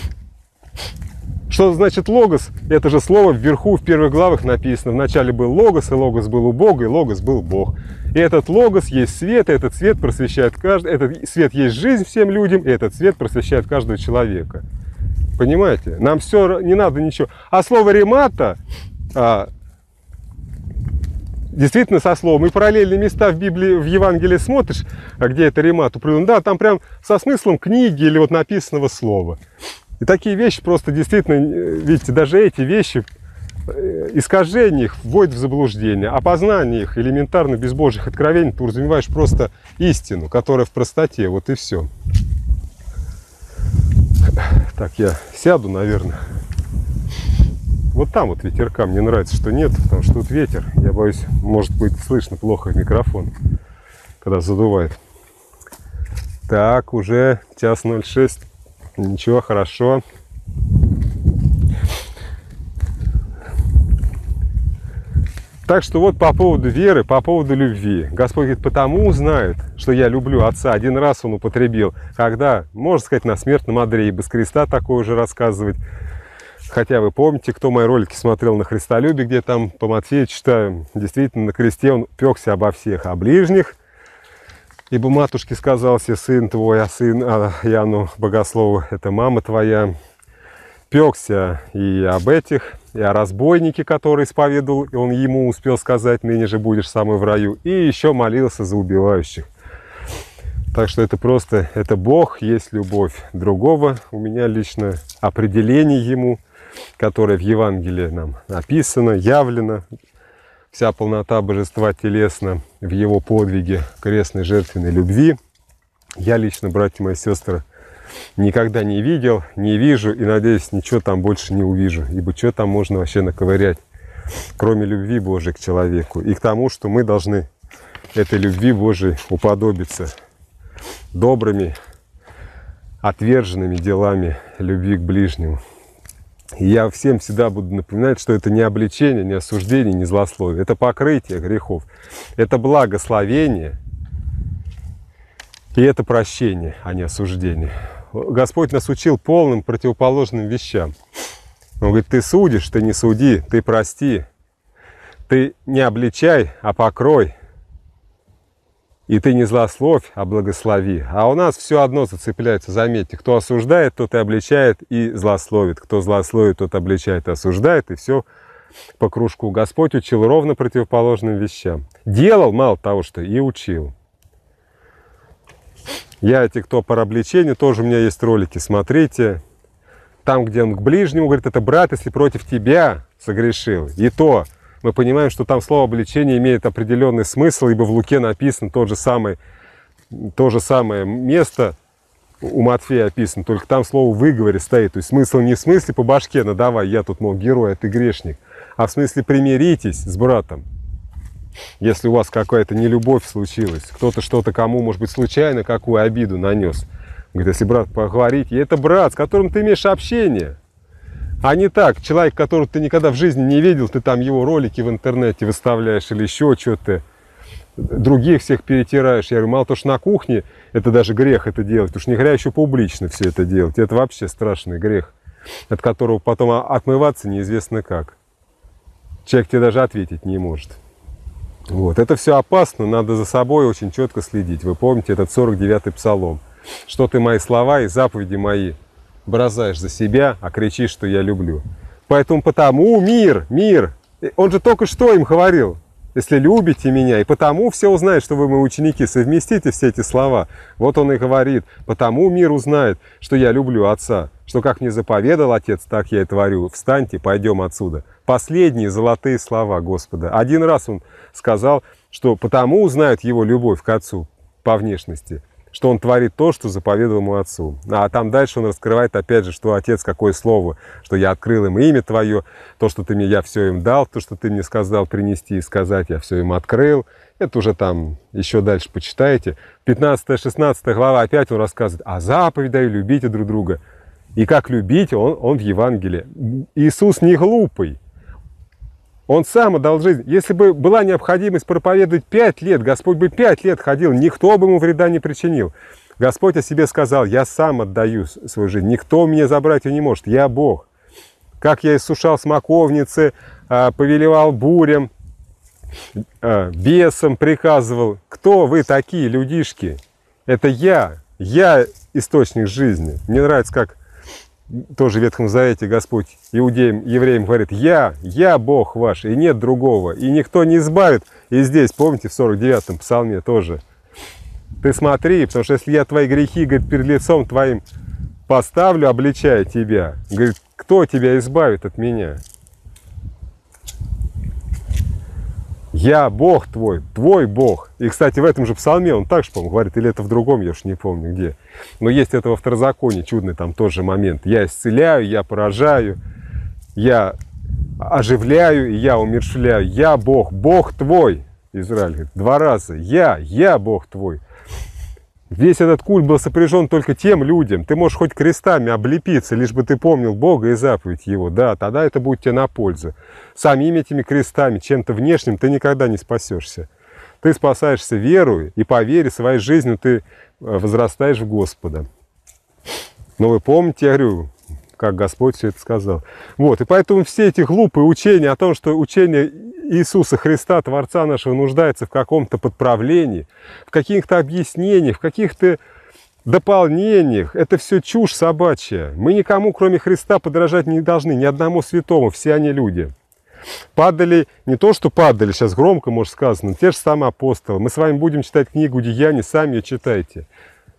Что значит логос? Это же слово вверху в первых главах написано. Вначале был логос, и логос был у Бога, и логос был Бог. И этот логос есть свет, и этот свет просвещает каждый, этот свет есть жизнь всем людям, и этот свет просвещает каждого человека. Понимаете? Нам все, не надо ничего. А слово ремата, а, действительно со словом, и параллельные места в Библии, в Евангелии смотришь, где это ремату придумано, да, там прям со смыслом книги или вот написанного слова. И такие вещи просто действительно, видите, даже эти вещи, искажение их вводит в заблуждение, а познание их элементарно без Божьих откровений, ты разумеваешь просто истину, которая в простоте, вот и все. Так, я сяду, наверное. Вот там вот ветерка, мне нравится, что нет, потому что тут ветер, я боюсь, может быть слышно плохо микрофон, когда задувает. Так, уже час ноль шесть. Ничего, хорошо. Так что вот по поводу веры, по поводу любви. Господь говорит, потому узнают, что я люблю Отца. Один раз Он употребил, когда, можно сказать, на смертном одре, и без креста такое уже рассказывать. Хотя вы помните, кто мои ролики смотрел на Христолюбие, где там по Матфею читаю, действительно на кресте Он пекся обо всех, о ближних. Ибо матушке сказал себе, сын твой, а сын а Иоанну Богослову, это мама твоя. Пекся и об этих, и о разбойнике, который исповедовал, и он ему успел сказать, ныне же будешь со мной в раю. И еще молился за убивающих. Так что это просто, это Бог, есть любовь. Другого у меня лично определение Ему, которое в Евангелии нам написано, явлено. Вся полнота божества телесна в Его подвиге крестной жертвенной любви. Я лично, братья мои сестры, никогда не видел, не вижу и, надеюсь, ничего там больше не увижу. Ибо что там можно вообще наковырять, кроме любви Божией к человеку. И к тому, что мы должны этой любви Божией уподобиться добрыми, отверженными делами любви к ближнему. И я всем всегда буду напоминать, что это не обличение, не осуждение, не злословие. Это покрытие грехов. Это благословение. И это прощение, а не осуждение. Господь нас учил полным противоположным вещам. Он говорит, ты судишь, ты не суди, ты прости. Ты не обличай, а покрой. И ты не злословь, а благослови. А у нас все одно зацепляется, заметьте. Кто осуждает, тот и обличает, и злословит. Кто злословит, тот обличает и осуждает, и все по кружку. Господь учил ровно противоположным вещам. Делал мало того, что и учил. Я, эти, кто по обличению, тоже у меня есть ролики, смотрите. Там, где он к ближнему говорит, это брат, если против тебя согрешил. И то мы понимаем, что там слово обличение имеет определенный смысл, ибо в Луке написано тот же самый, то же самое место, у Матфея описано, только там слово в выговоре стоит. То есть смысл не в смысле по башке надавай, я тут, мол, герой, а ты грешник, а в смысле примиритесь с братом. Если у вас какая-то нелюбовь случилась, кто-то что-то кому, может быть, случайно какую обиду нанес. Говорит, если брат поговорить, и это брат, с которым ты имеешь общение. А не так, человек, которого ты никогда в жизни не видел, ты там его ролики в интернете выставляешь или еще что-то, других всех перетираешь. Я говорю, мало того, что на кухне, это даже грех это делать, уж не говоря еще публично все это делать. Это вообще страшный грех, от которого потом отмываться неизвестно как. Человек тебе даже ответить не может. Вот. Это все опасно, надо за собой очень четко следить. Вы помните этот сорок девятый псалом. Что ты мои слова и заповеди мои бросаешь за себя, а кричишь, что я люблю. Поэтому потому мир, мир, он же только что им говорил, если любите меня, и потому все узнают, что вы мои ученики, совместите все эти слова. Вот он и говорит, потому мир узнает, что я люблю Отца, что как мне заповедал Отец, так я и творю. Встаньте, пойдем отсюда. Последние золотые слова Господа. Один раз он сказал, что потому узнают его любовь к Отцу по внешности, что он творит то, что заповедал ему Отцу. А там дальше он раскрывает опять же, что Отец, какое слово, что я открыл им имя Твое, то, что Ты мне, я все им дал, то, что Ты мне сказал принести и сказать, я все им открыл. Это уже там еще дальше почитайте. пятнадцатая-шестнадцатая глава опять он рассказывает, а заповедь даю, любите друг друга. И как любить, он, он в Евангелии. Иисус не глупый. Он сам отдал жизнь. Если бы была необходимость проповедовать пять лет, Господь бы пять лет ходил, никто бы ему вреда не причинил. Господь о себе сказал, я сам отдаю свою жизнь, никто мне забрать ее не может, я Бог. Как я иссушал смоковницы, повелевал бурям, бесам приказывал. Кто вы такие, людишки? Это я, я источник жизни. Мне нравится, как тоже в Ветхом Завете Господь иудеям, евреям говорит, я, я Бог ваш, и нет другого, и никто не избавит. И здесь, помните, в сорок девятом псалме тоже. Ты смотри, потому что если я твои грехи, говорит, перед лицом твоим поставлю, обличая тебя, говорит, кто тебя избавит от меня? Я Бог твой, твой Бог. И, кстати, в этом же псалме он так же, по-моему, говорит, или это в другом, я уж не помню где. Но есть это во Второзаконии, чудный там тоже момент. Я исцеляю, я поражаю, я оживляю, и я умерщвляю. Я Бог, Бог твой. Израиль говорит, два раза. Я, я Бог твой. Весь этот культ был сопряжен только тем людям. Ты можешь хоть крестами облепиться, лишь бы ты помнил Бога и заповедь Его. Да, тогда это будет тебе на пользу. Самими этими крестами, чем-то внешним, ты никогда не спасешься. Ты спасаешься верою, и по вере своей жизнью ты возрастаешь в Господа. Но вы помните, я говорю, как Господь все это сказал. Вот, и поэтому все эти глупые учения о том, что учение Иисуса Христа, Творца нашего, нуждается в каком-то подправлении, в каких-то объяснениях, в каких-то дополнениях, это все чушь собачья. Мы никому, кроме Христа, подражать не должны, ни одному святому, все они люди. Падали, не то что падали, сейчас громко, может, сказано, те же самые апостолы. Мы с вами будем читать книгу Деяний, сами ее читайте.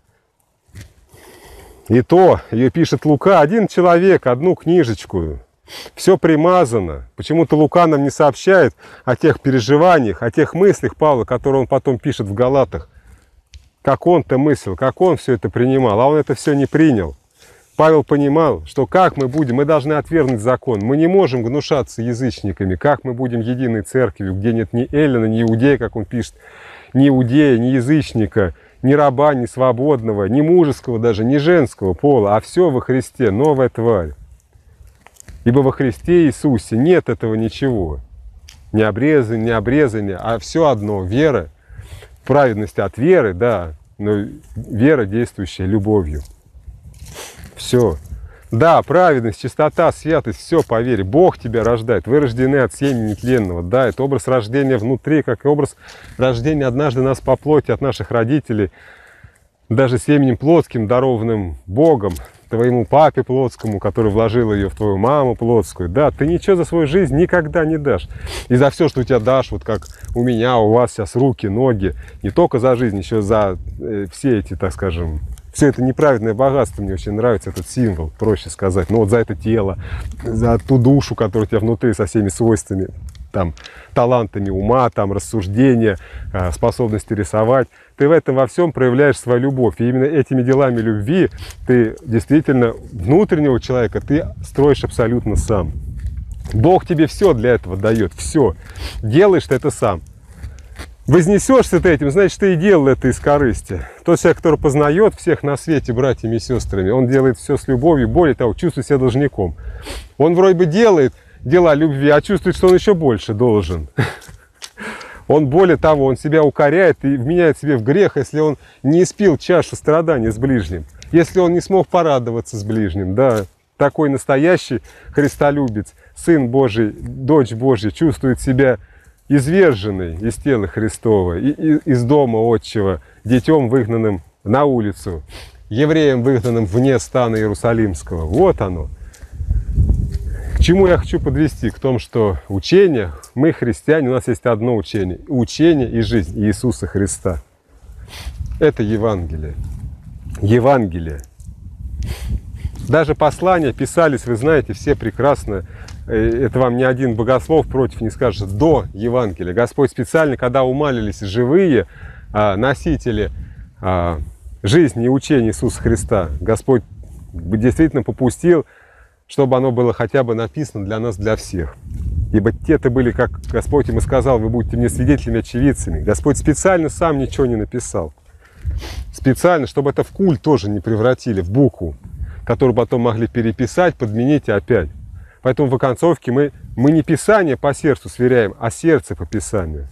И то, ее пишет Лука, один человек, одну книжечку. Все примазано. Почему-то Лука нам не сообщает о тех переживаниях, о тех мыслях Павла, которые он потом пишет в Галатах. Как он-то мыслил, как он все это принимал, а он это все не принял. Павел понимал, что как мы будем, мы должны отвергнуть закон. Мы не можем гнушаться язычниками. Как мы будем единой церковью, где нет ни эллина, ни иудея, как он пишет, ни иудея, ни язычника, ни раба, ни свободного, ни мужеского даже, ни женского пола, а все во Христе, новая тварь. Ибо во Христе Иисусе нет этого ничего. Не обрезание, не обрезание, а все одно. Вера, праведность от веры, да, но вера, действующая любовью. Все. Да, праведность, чистота, святость, все по вере. Бог тебя рождает. Вы рождены от семени нетленного. Да, это образ рождения внутри, как и образ рождения однажды нас по плоти от наших родителей, даже семенем плотским, дарованным Богом, твоему папе плотскому, который вложил ее в твою маму плотскую. Да, ты ничего за свою жизнь никогда не дашь. И за все, что у тебя дашь, вот как у меня, у вас сейчас руки, ноги, не только за жизнь, еще за э, все эти, так скажем, все это неправедное богатство, мне очень нравится этот символ, проще сказать. Но вот за это тело, за ту душу, которая у тебя внутри со всеми свойствами, там, талантами ума, там, рассуждения, способности рисовать. Ты в этом во всем проявляешь свою любовь. И именно этими делами любви ты действительно внутреннего человека ты строишь абсолютно сам. Бог тебе все для этого дает, все. Делаешь ты это сам. Вознесешься ты этим, значит, ты и делал это из корысти. Тот человек, который познает всех на свете братьями и сестрами, он делает все с любовью, более того, чувствует себя должником. Он вроде бы делает дела любви, а чувствует, что он еще больше должен. Он, более того, он себя укоряет и вменяет себе в грех, если он не испил чашу страдания с ближним, если он не смог порадоваться с ближним. Да, такой настоящий христолюбец, Сын Божий, дочь Божья, чувствует себя изверженный из тела Христова, и, и, из дома отчего, детем, выгнанным на улицу, евреем, выгнанным вне стана Иерусалимского. Вот оно. К чему я хочу подвести? К тому, что учение, мы христиане, у нас есть одно учение. Учение и жизнь Иисуса Христа. Это Евангелие. Евангелие. Даже послания писались, вы знаете, все прекрасно. Это вам ни один богослов против не скажет. До Евангелия. Господь специально, когда умалились живые носители жизни и учения Иисуса Христа, Господь действительно попустил, чтобы оно было хотя бы написано для нас, для всех. Ибо те-то были, как Господь им и сказал, вы будете мне свидетелями, очевидцами. Господь специально сам ничего не написал. Специально, чтобы это в культ тоже не превратили, в букву, которую потом могли переписать, подменить и опять. Поэтому в оконцовке мы, мы не Писание по сердцу сверяем, а сердце по Писанию.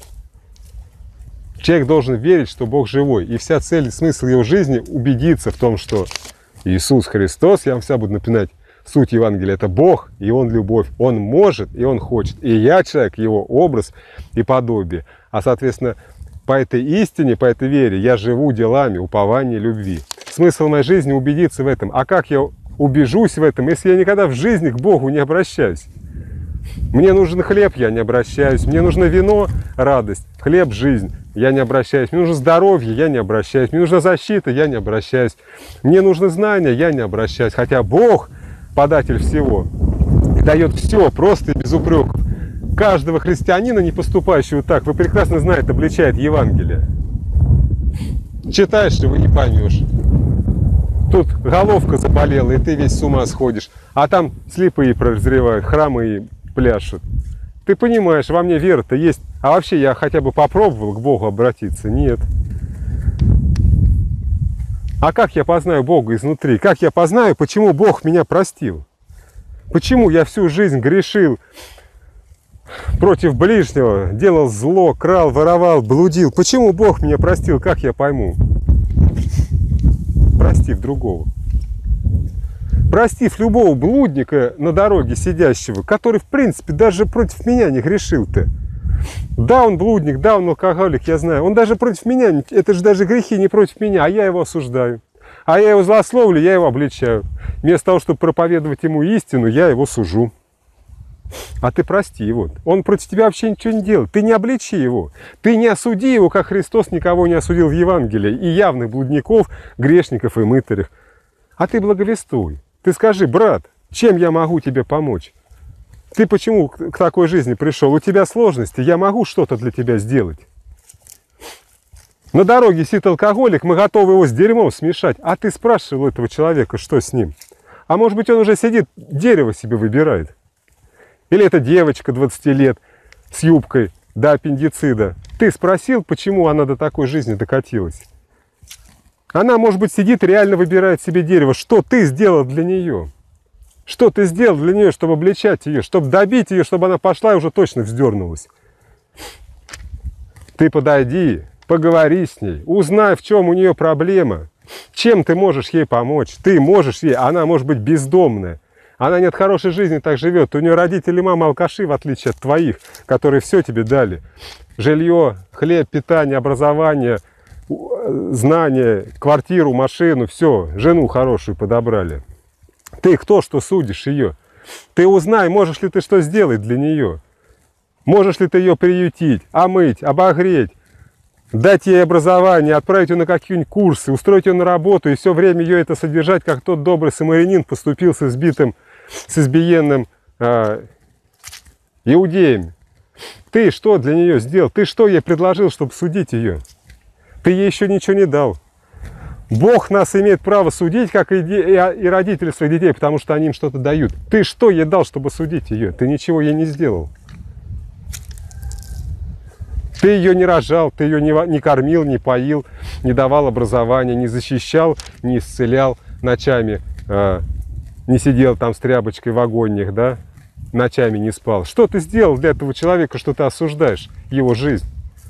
Человек должен верить, что Бог живой. И вся цель и смысл его жизни убедиться в том, что Иисус Христос, я вам всегда буду напоминать, суть Евангелия – это Бог, и Он любовь. Он может, и Он хочет. И я человек, Его образ и подобие. А, соответственно, по этой истине, по этой вере я живу делами упования, любви. Смысл моей жизни – убедиться в этом. А как я убежусь в этом, если я никогда в жизни к Богу не обращаюсь? Мне нужен хлеб, я не обращаюсь. Мне нужно вино, радость. Хлеб, жизнь, я не обращаюсь. Мне нужно здоровье, я не обращаюсь. Мне нужна защита, я не обращаюсь. Мне нужно знание, я не обращаюсь. Хотя Бог, податель всего, дает все просто и без упреков. Каждого христианина, не поступающего так, вы прекрасно знаете, обличает Евангелие. Читаешь, его не поймешь. Тут головка заболела, и ты весь с ума сходишь. А там слепые прозревают, храмы и пляшут. Ты понимаешь, во мне вера-то есть. А вообще я хотя бы попробовал к Богу обратиться? Нет. А как я познаю Бога изнутри? Как я познаю, почему Бог меня простил? Почему я всю жизнь грешил против ближнего, делал зло, крал, воровал, блудил? Почему Бог меня простил? Как я пойму? Простив другого. Простив любого блудника на дороге сидящего, который, в принципе, даже против меня не грешил-то. Да, он блудник, да, он алкоголик, я знаю. Он даже против меня, это же даже грехи не против меня, а я его осуждаю. А я его злословлю, я его обличаю. Вместо того, чтобы проповедовать ему истину, я его сужу. А ты прости его. Он против тебя вообще ничего не делает. Ты не обличи его. Ты не осуди его, как Христос никого не осудил в Евангелии. И явных блудников, грешников и мытарях. А ты благовествуй. Ты скажи: брат, чем я могу тебе помочь? Ты почему к такой жизни пришел? У тебя сложности, я могу что-то для тебя сделать. На дороге сидит алкоголик, мы готовы его с дерьмом смешать. А ты спрашивал этого человека, что с ним? А может быть, он уже сидит, дерево себе выбирает. Или это девочка двадцати лет с юбкой до аппендицида. Ты спросил, почему она до такой жизни докатилась? Она, может быть, сидит и реально выбирает себе дерево. Что ты сделал для нее? Что ты сделал для нее, чтобы обличать ее, чтобы добить ее, чтобы она пошла и уже точно вздернулась? Ты подойди, поговори с ней, узнай, в чем у нее проблема. Чем ты можешь ей помочь? Ты можешь ей, она может быть бездомная. Она не от хорошей жизни так живет. У нее родители, мама алкаши, в отличие от твоих, которые все тебе дали. Жилье, хлеб, питание, образование, знания, квартиру, машину, все. Жену хорошую подобрали. Ты кто, что судишь ее? Ты узнай, можешь ли ты что сделать для нее. Можешь ли ты ее приютить, омыть, обогреть, дать ей образование, отправить ее на какие-нибудь курсы, устроить ее на работу и все время ее это содержать, как тот добрый самарянин поступил с избитым, с избиенным э, иудеем. Ты что для нее сделал? Ты что ей предложил, чтобы судить ее? Ты ей еще ничего не дал. Бог нас имеет право судить, как и, и родители своих детей, потому что они им что-то дают. Ты что ей дал, чтобы судить ее? Ты ничего ей не сделал. Ты ее не рожал, ты ее не, не кормил, не поил, не давал образования, не защищал, не исцелял ночами, э, не сидел там с тряпочкой в агониях, да, ночами не спал. Что ты сделал для этого человека, что ты осуждаешь его жизнь?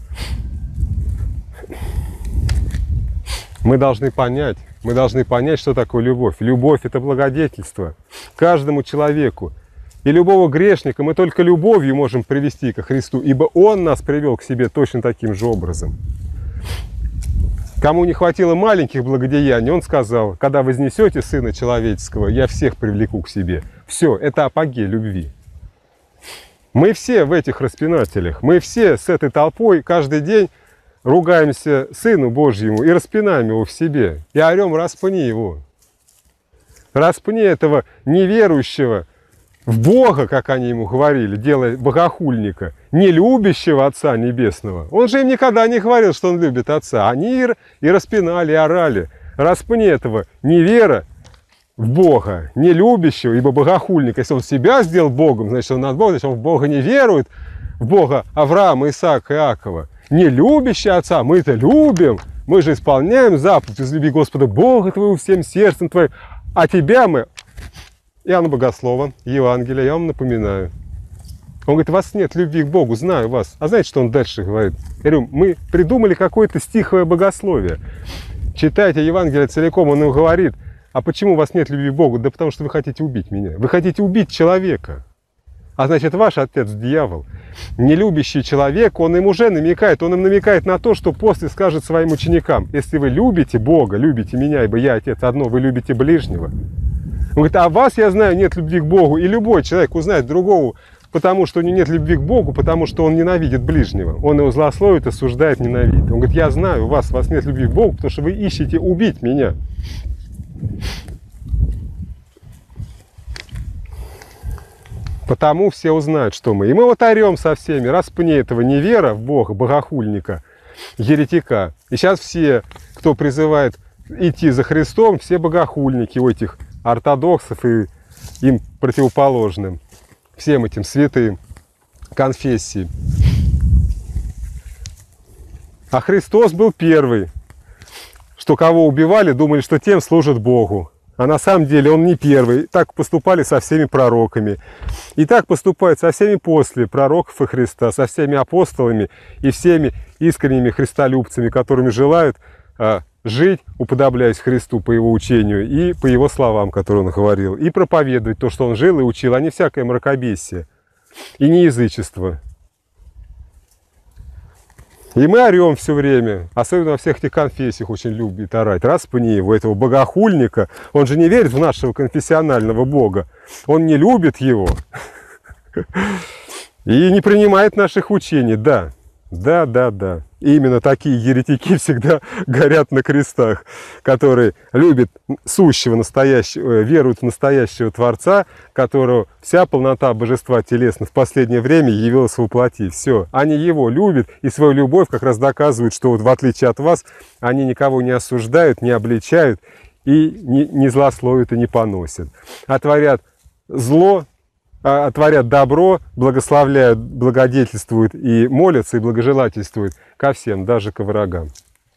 Мы должны понять, мы должны понять, что такое любовь. Любовь – это благодетельство каждому человеку. И любого грешника мы только любовью можем привести ко Христу, ибо Он нас привел к себе точно таким же образом. Кому не хватило маленьких благодеяний, Он сказал: когда вознесете Сына Человеческого, я всех привлеку к себе. Все, это апогей любви. Мы все в этих распинателях, мы все с этой толпой каждый день ругаемся Сыну Божьему и распинаем Его в себе. И орем: распни Его. Распни этого неверующего в Бога, как они ему говорили, делая богохульника, не любящего Отца Небесного. Он же им никогда не говорил, что он любит Отца. Они и распинали, и орали: распни этого невера в Бога, не любящего, ибо богохульник. Если он себя сделал Богом, значит, он над Богом, значит, он в Бога не верует, в Бога Авраама, Исаака, Иакова. Не любящий Отца, мы-то любим, мы же исполняем заповедь: возлюби Господа Бога твоего всем сердцем твоим. А тебя мы... Иоанна Богослова, Евангелие, я вам напоминаю. Он говорит: у вас нет любви к Богу, знаю вас. А знаете, что он дальше говорит? Я говорю: мы придумали какое-то стиховое богословие. Читайте Евангелие целиком, он ему говорит: а почему у вас нет любви к Богу? Да потому что вы хотите убить меня. Вы хотите убить человека. А значит, ваш отец дьявол. Не любящий человек, он им уже намекает, он им намекает на то, что после скажет своим ученикам: если вы любите Бога, любите меня, ибо я, Отец, одно, вы любите ближнего. Он говорит: а вас, я знаю, нет любви к Богу. И любой человек узнает другого, потому что у него нет любви к Богу, потому что он ненавидит ближнего. Он его злословит, осуждает, ненавидит. Он говорит: я знаю, у вас, у вас нет любви к Богу, потому что вы ищете убить меня. Потому все узнают, что мы. И мы вот орем со всеми: распни этого невера в Бога, богохульника, еретика. И сейчас все, кто призывает идти за Христом, все богохульники у этих ортодоксов и им противоположным, всем этим святым конфессий. А Христос был первый, что кого убивали, думали, что тем служат Богу. А на самом деле он не первый. Так поступали со всеми пророками. И так поступают со всеми после пророков и Христа, со всеми апостолами и всеми искренними христолюбцами, которыми желают а, жить, уподобляясь Христу по Его учению и по Его словам, которые Он говорил, и проповедовать то, что Он жил и учил, а не всякое мракобесие и не язычество. И мы орем все время, особенно во всех этих конфессиях очень любит орать: распни его, этого богохульника. Он же не верит в нашего конфессионального Бога, он не любит его и не принимает наших учений. Да, да, да, да. И именно такие еретики всегда горят на крестах, которые любят сущего, настоящего, веруют в настоящего Творца, которого вся полнота божества телесно в последнее время явилась во плоти. Все, они его любят, и свою любовь как раз доказывают, что вот в отличие от вас, они никого не осуждают, не обличают, и не, не злословят и не поносят. А творят зло, а творят добро, благословляют, благодетельствуют и молятся, и благожелательствуют ко всем, даже ко врагам.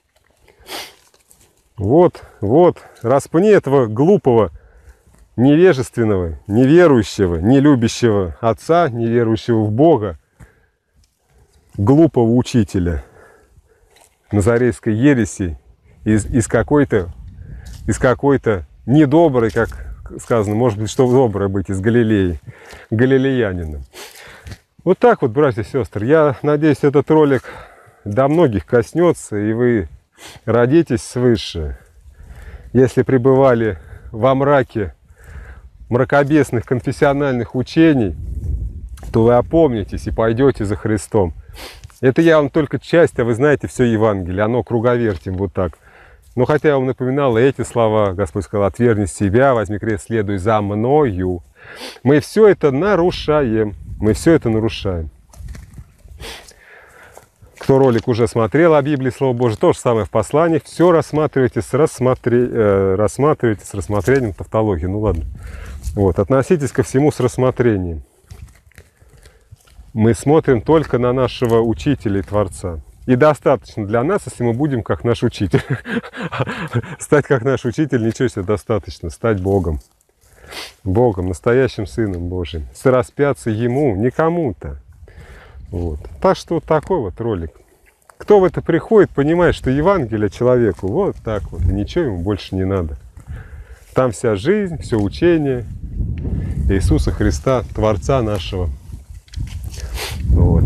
Вот, вот, распни этого глупого, невежественного, неверующего, нелюбящего Отца, неверующего в Бога, глупого учителя назарейской ереси из, из какой-то из какой-то недоброй, как сказано, может быть, что доброе быть из Галилеи, галилеянином. Вот так вот, братья и сестры, я надеюсь, этот ролик до многих коснется, и вы родитесь свыше. Если пребывали во мраке мракобесных конфессиональных учений, то вы опомнитесь и пойдете за Христом. Это я вам только часть, а вы знаете все Евангелие, оно круговертим вот так. Но хотя я вам напоминал эти слова, Господь сказал: отвергни себя, возьми крест, следуй за мною. Мы все это нарушаем, мы все это нарушаем. Кто ролик уже смотрел о Библии, Слово Божие, то же самое в посланиях, все рассматривайте с, рассмотре... э, рассматривайте с рассмотрением тавтологии. Ну ладно. Вот, относитесь ко всему с рассмотрением. Мы смотрим только на нашего учителя и Творца. И достаточно для нас, если мы будем как наш учитель. Стать как наш учитель, ничего себе, достаточно. Стать Богом. Богом, настоящим Сыном Божьим. Сораспяться Ему, не кому-то. Вот. Так что вот такой вот ролик. Кто в это приходит, понимает, что Евангелие человеку вот так вот. И ничего ему больше не надо. Там вся жизнь, все учение. Иисуса Христа, Творца нашего. Вот.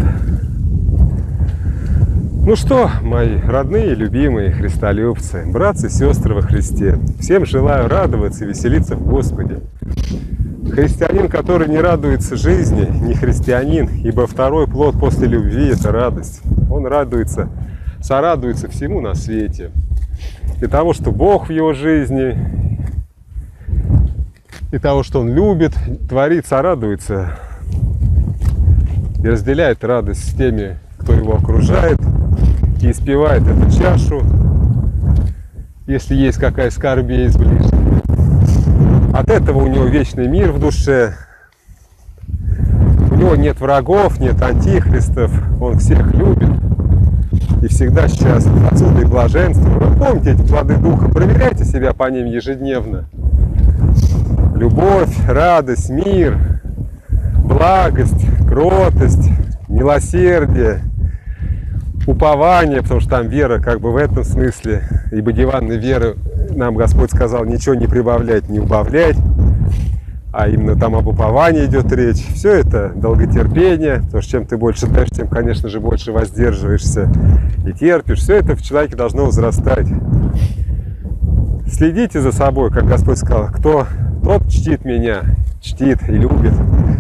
Ну что, мои родные, любимые христолюбцы, братцы и сестры во Христе, всем желаю радоваться и веселиться в Господе. Христианин, который не радуется жизни, не христианин, ибо второй плод после любви – это радость. Он радуется, сорадуется всему на свете. И того, что Бог в его жизни, и того, что он любит, творит, сорадуется и разделяет радость с теми, кто его окружает, и испевает эту чашу, если есть какая скорбь из ближних. От этого у него вечный мир в душе, у него нет врагов, нет антихристов, он всех любит и всегда счастлив. Отсюда и блаженство. Вы помните эти плоды Духа, проверяйте себя по ним ежедневно. Любовь, радость, мир, благость, кротость, милосердие, упование, потому что там вера как бы в этом смысле, ибо диванной веры нам Господь сказал ничего не прибавлять, не убавлять, а именно там об уповании идет речь. Все это долготерпение, потому что чем ты больше даешь, тем, конечно же, больше воздерживаешься и терпишь. Все это в человеке должно возрастать. Следите за собой, как Господь сказал, кто тот чтит меня, чтит и любит.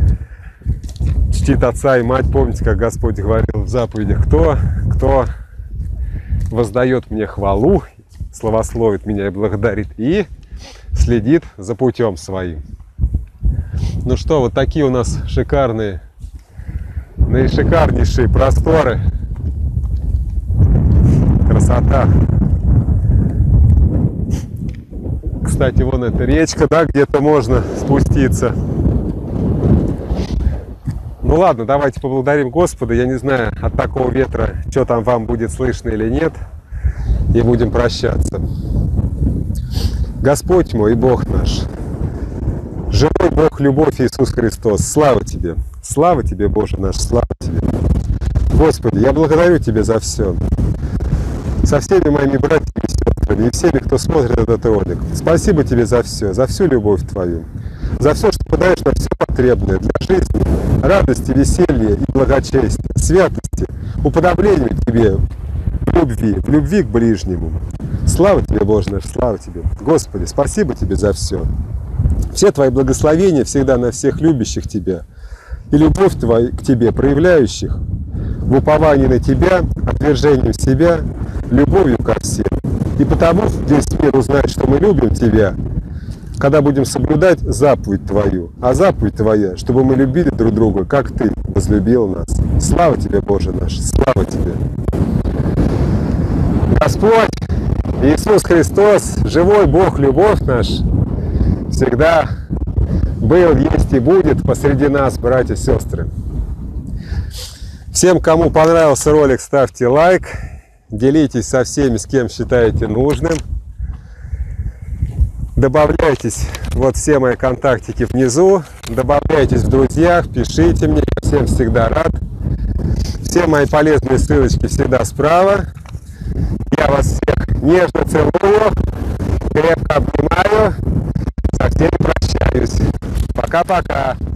Чтит отца и мать, помните, как Господь говорил в заповедях, кто, кто воздает мне хвалу, славословит меня и благодарит, и следит за путем своим. Ну что, вот такие у нас шикарные, наишикарнейшие просторы. Красота. Кстати, вон эта речка, да, где-то можно спуститься. Ну ладно, давайте поблагодарим Господа. Я не знаю от такого ветра, что там вам будет слышно или нет. И будем прощаться. Господь мой и Бог наш, живой Бог, любовь, Иисус Христос, слава Тебе, слава Тебе, Боже наш, слава Тебе. Господи, я благодарю Тебя за все. Со всеми моими братьями и сестрами, и всеми, кто смотрит этот ролик. Спасибо Тебе за все, за всю любовь Твою, за все, что подаешь нам все потребное для жизни, радости, веселья и благочестия, святости, уподобления Тебе, в любви, в любви к ближнему. Слава Тебе, Боже наш, слава Тебе. Господи, спасибо Тебе за все. Все Твои благословения всегда на всех любящих Тебя. И любовь Твою к Тебе, проявляющих в уповании на Тебя, отвержением себя, любовью ко всем. И потому весь мир узнает, что мы любим Тебя, когда будем соблюдать заповедь Твою. А заповедь Твоя, чтобы мы любили друг друга, как Ты возлюбил нас. Слава Тебе, Боже наш, слава Тебе. Господь, Иисус Христос, живой Бог, любовь наш, всегда был, есть и будет посреди нас, братья и сестры. Всем, кому понравился ролик, ставьте лайк, делитесь со всеми, с кем считаете нужным. Добавляйтесь, вот все мои контактики внизу, добавляйтесь в друзьях, пишите мне, я всем всегда рад. Все мои полезные ссылочки всегда справа. Я вас всех нежно целую, крепко обнимаю, со всеми прощаюсь. Пока-пока.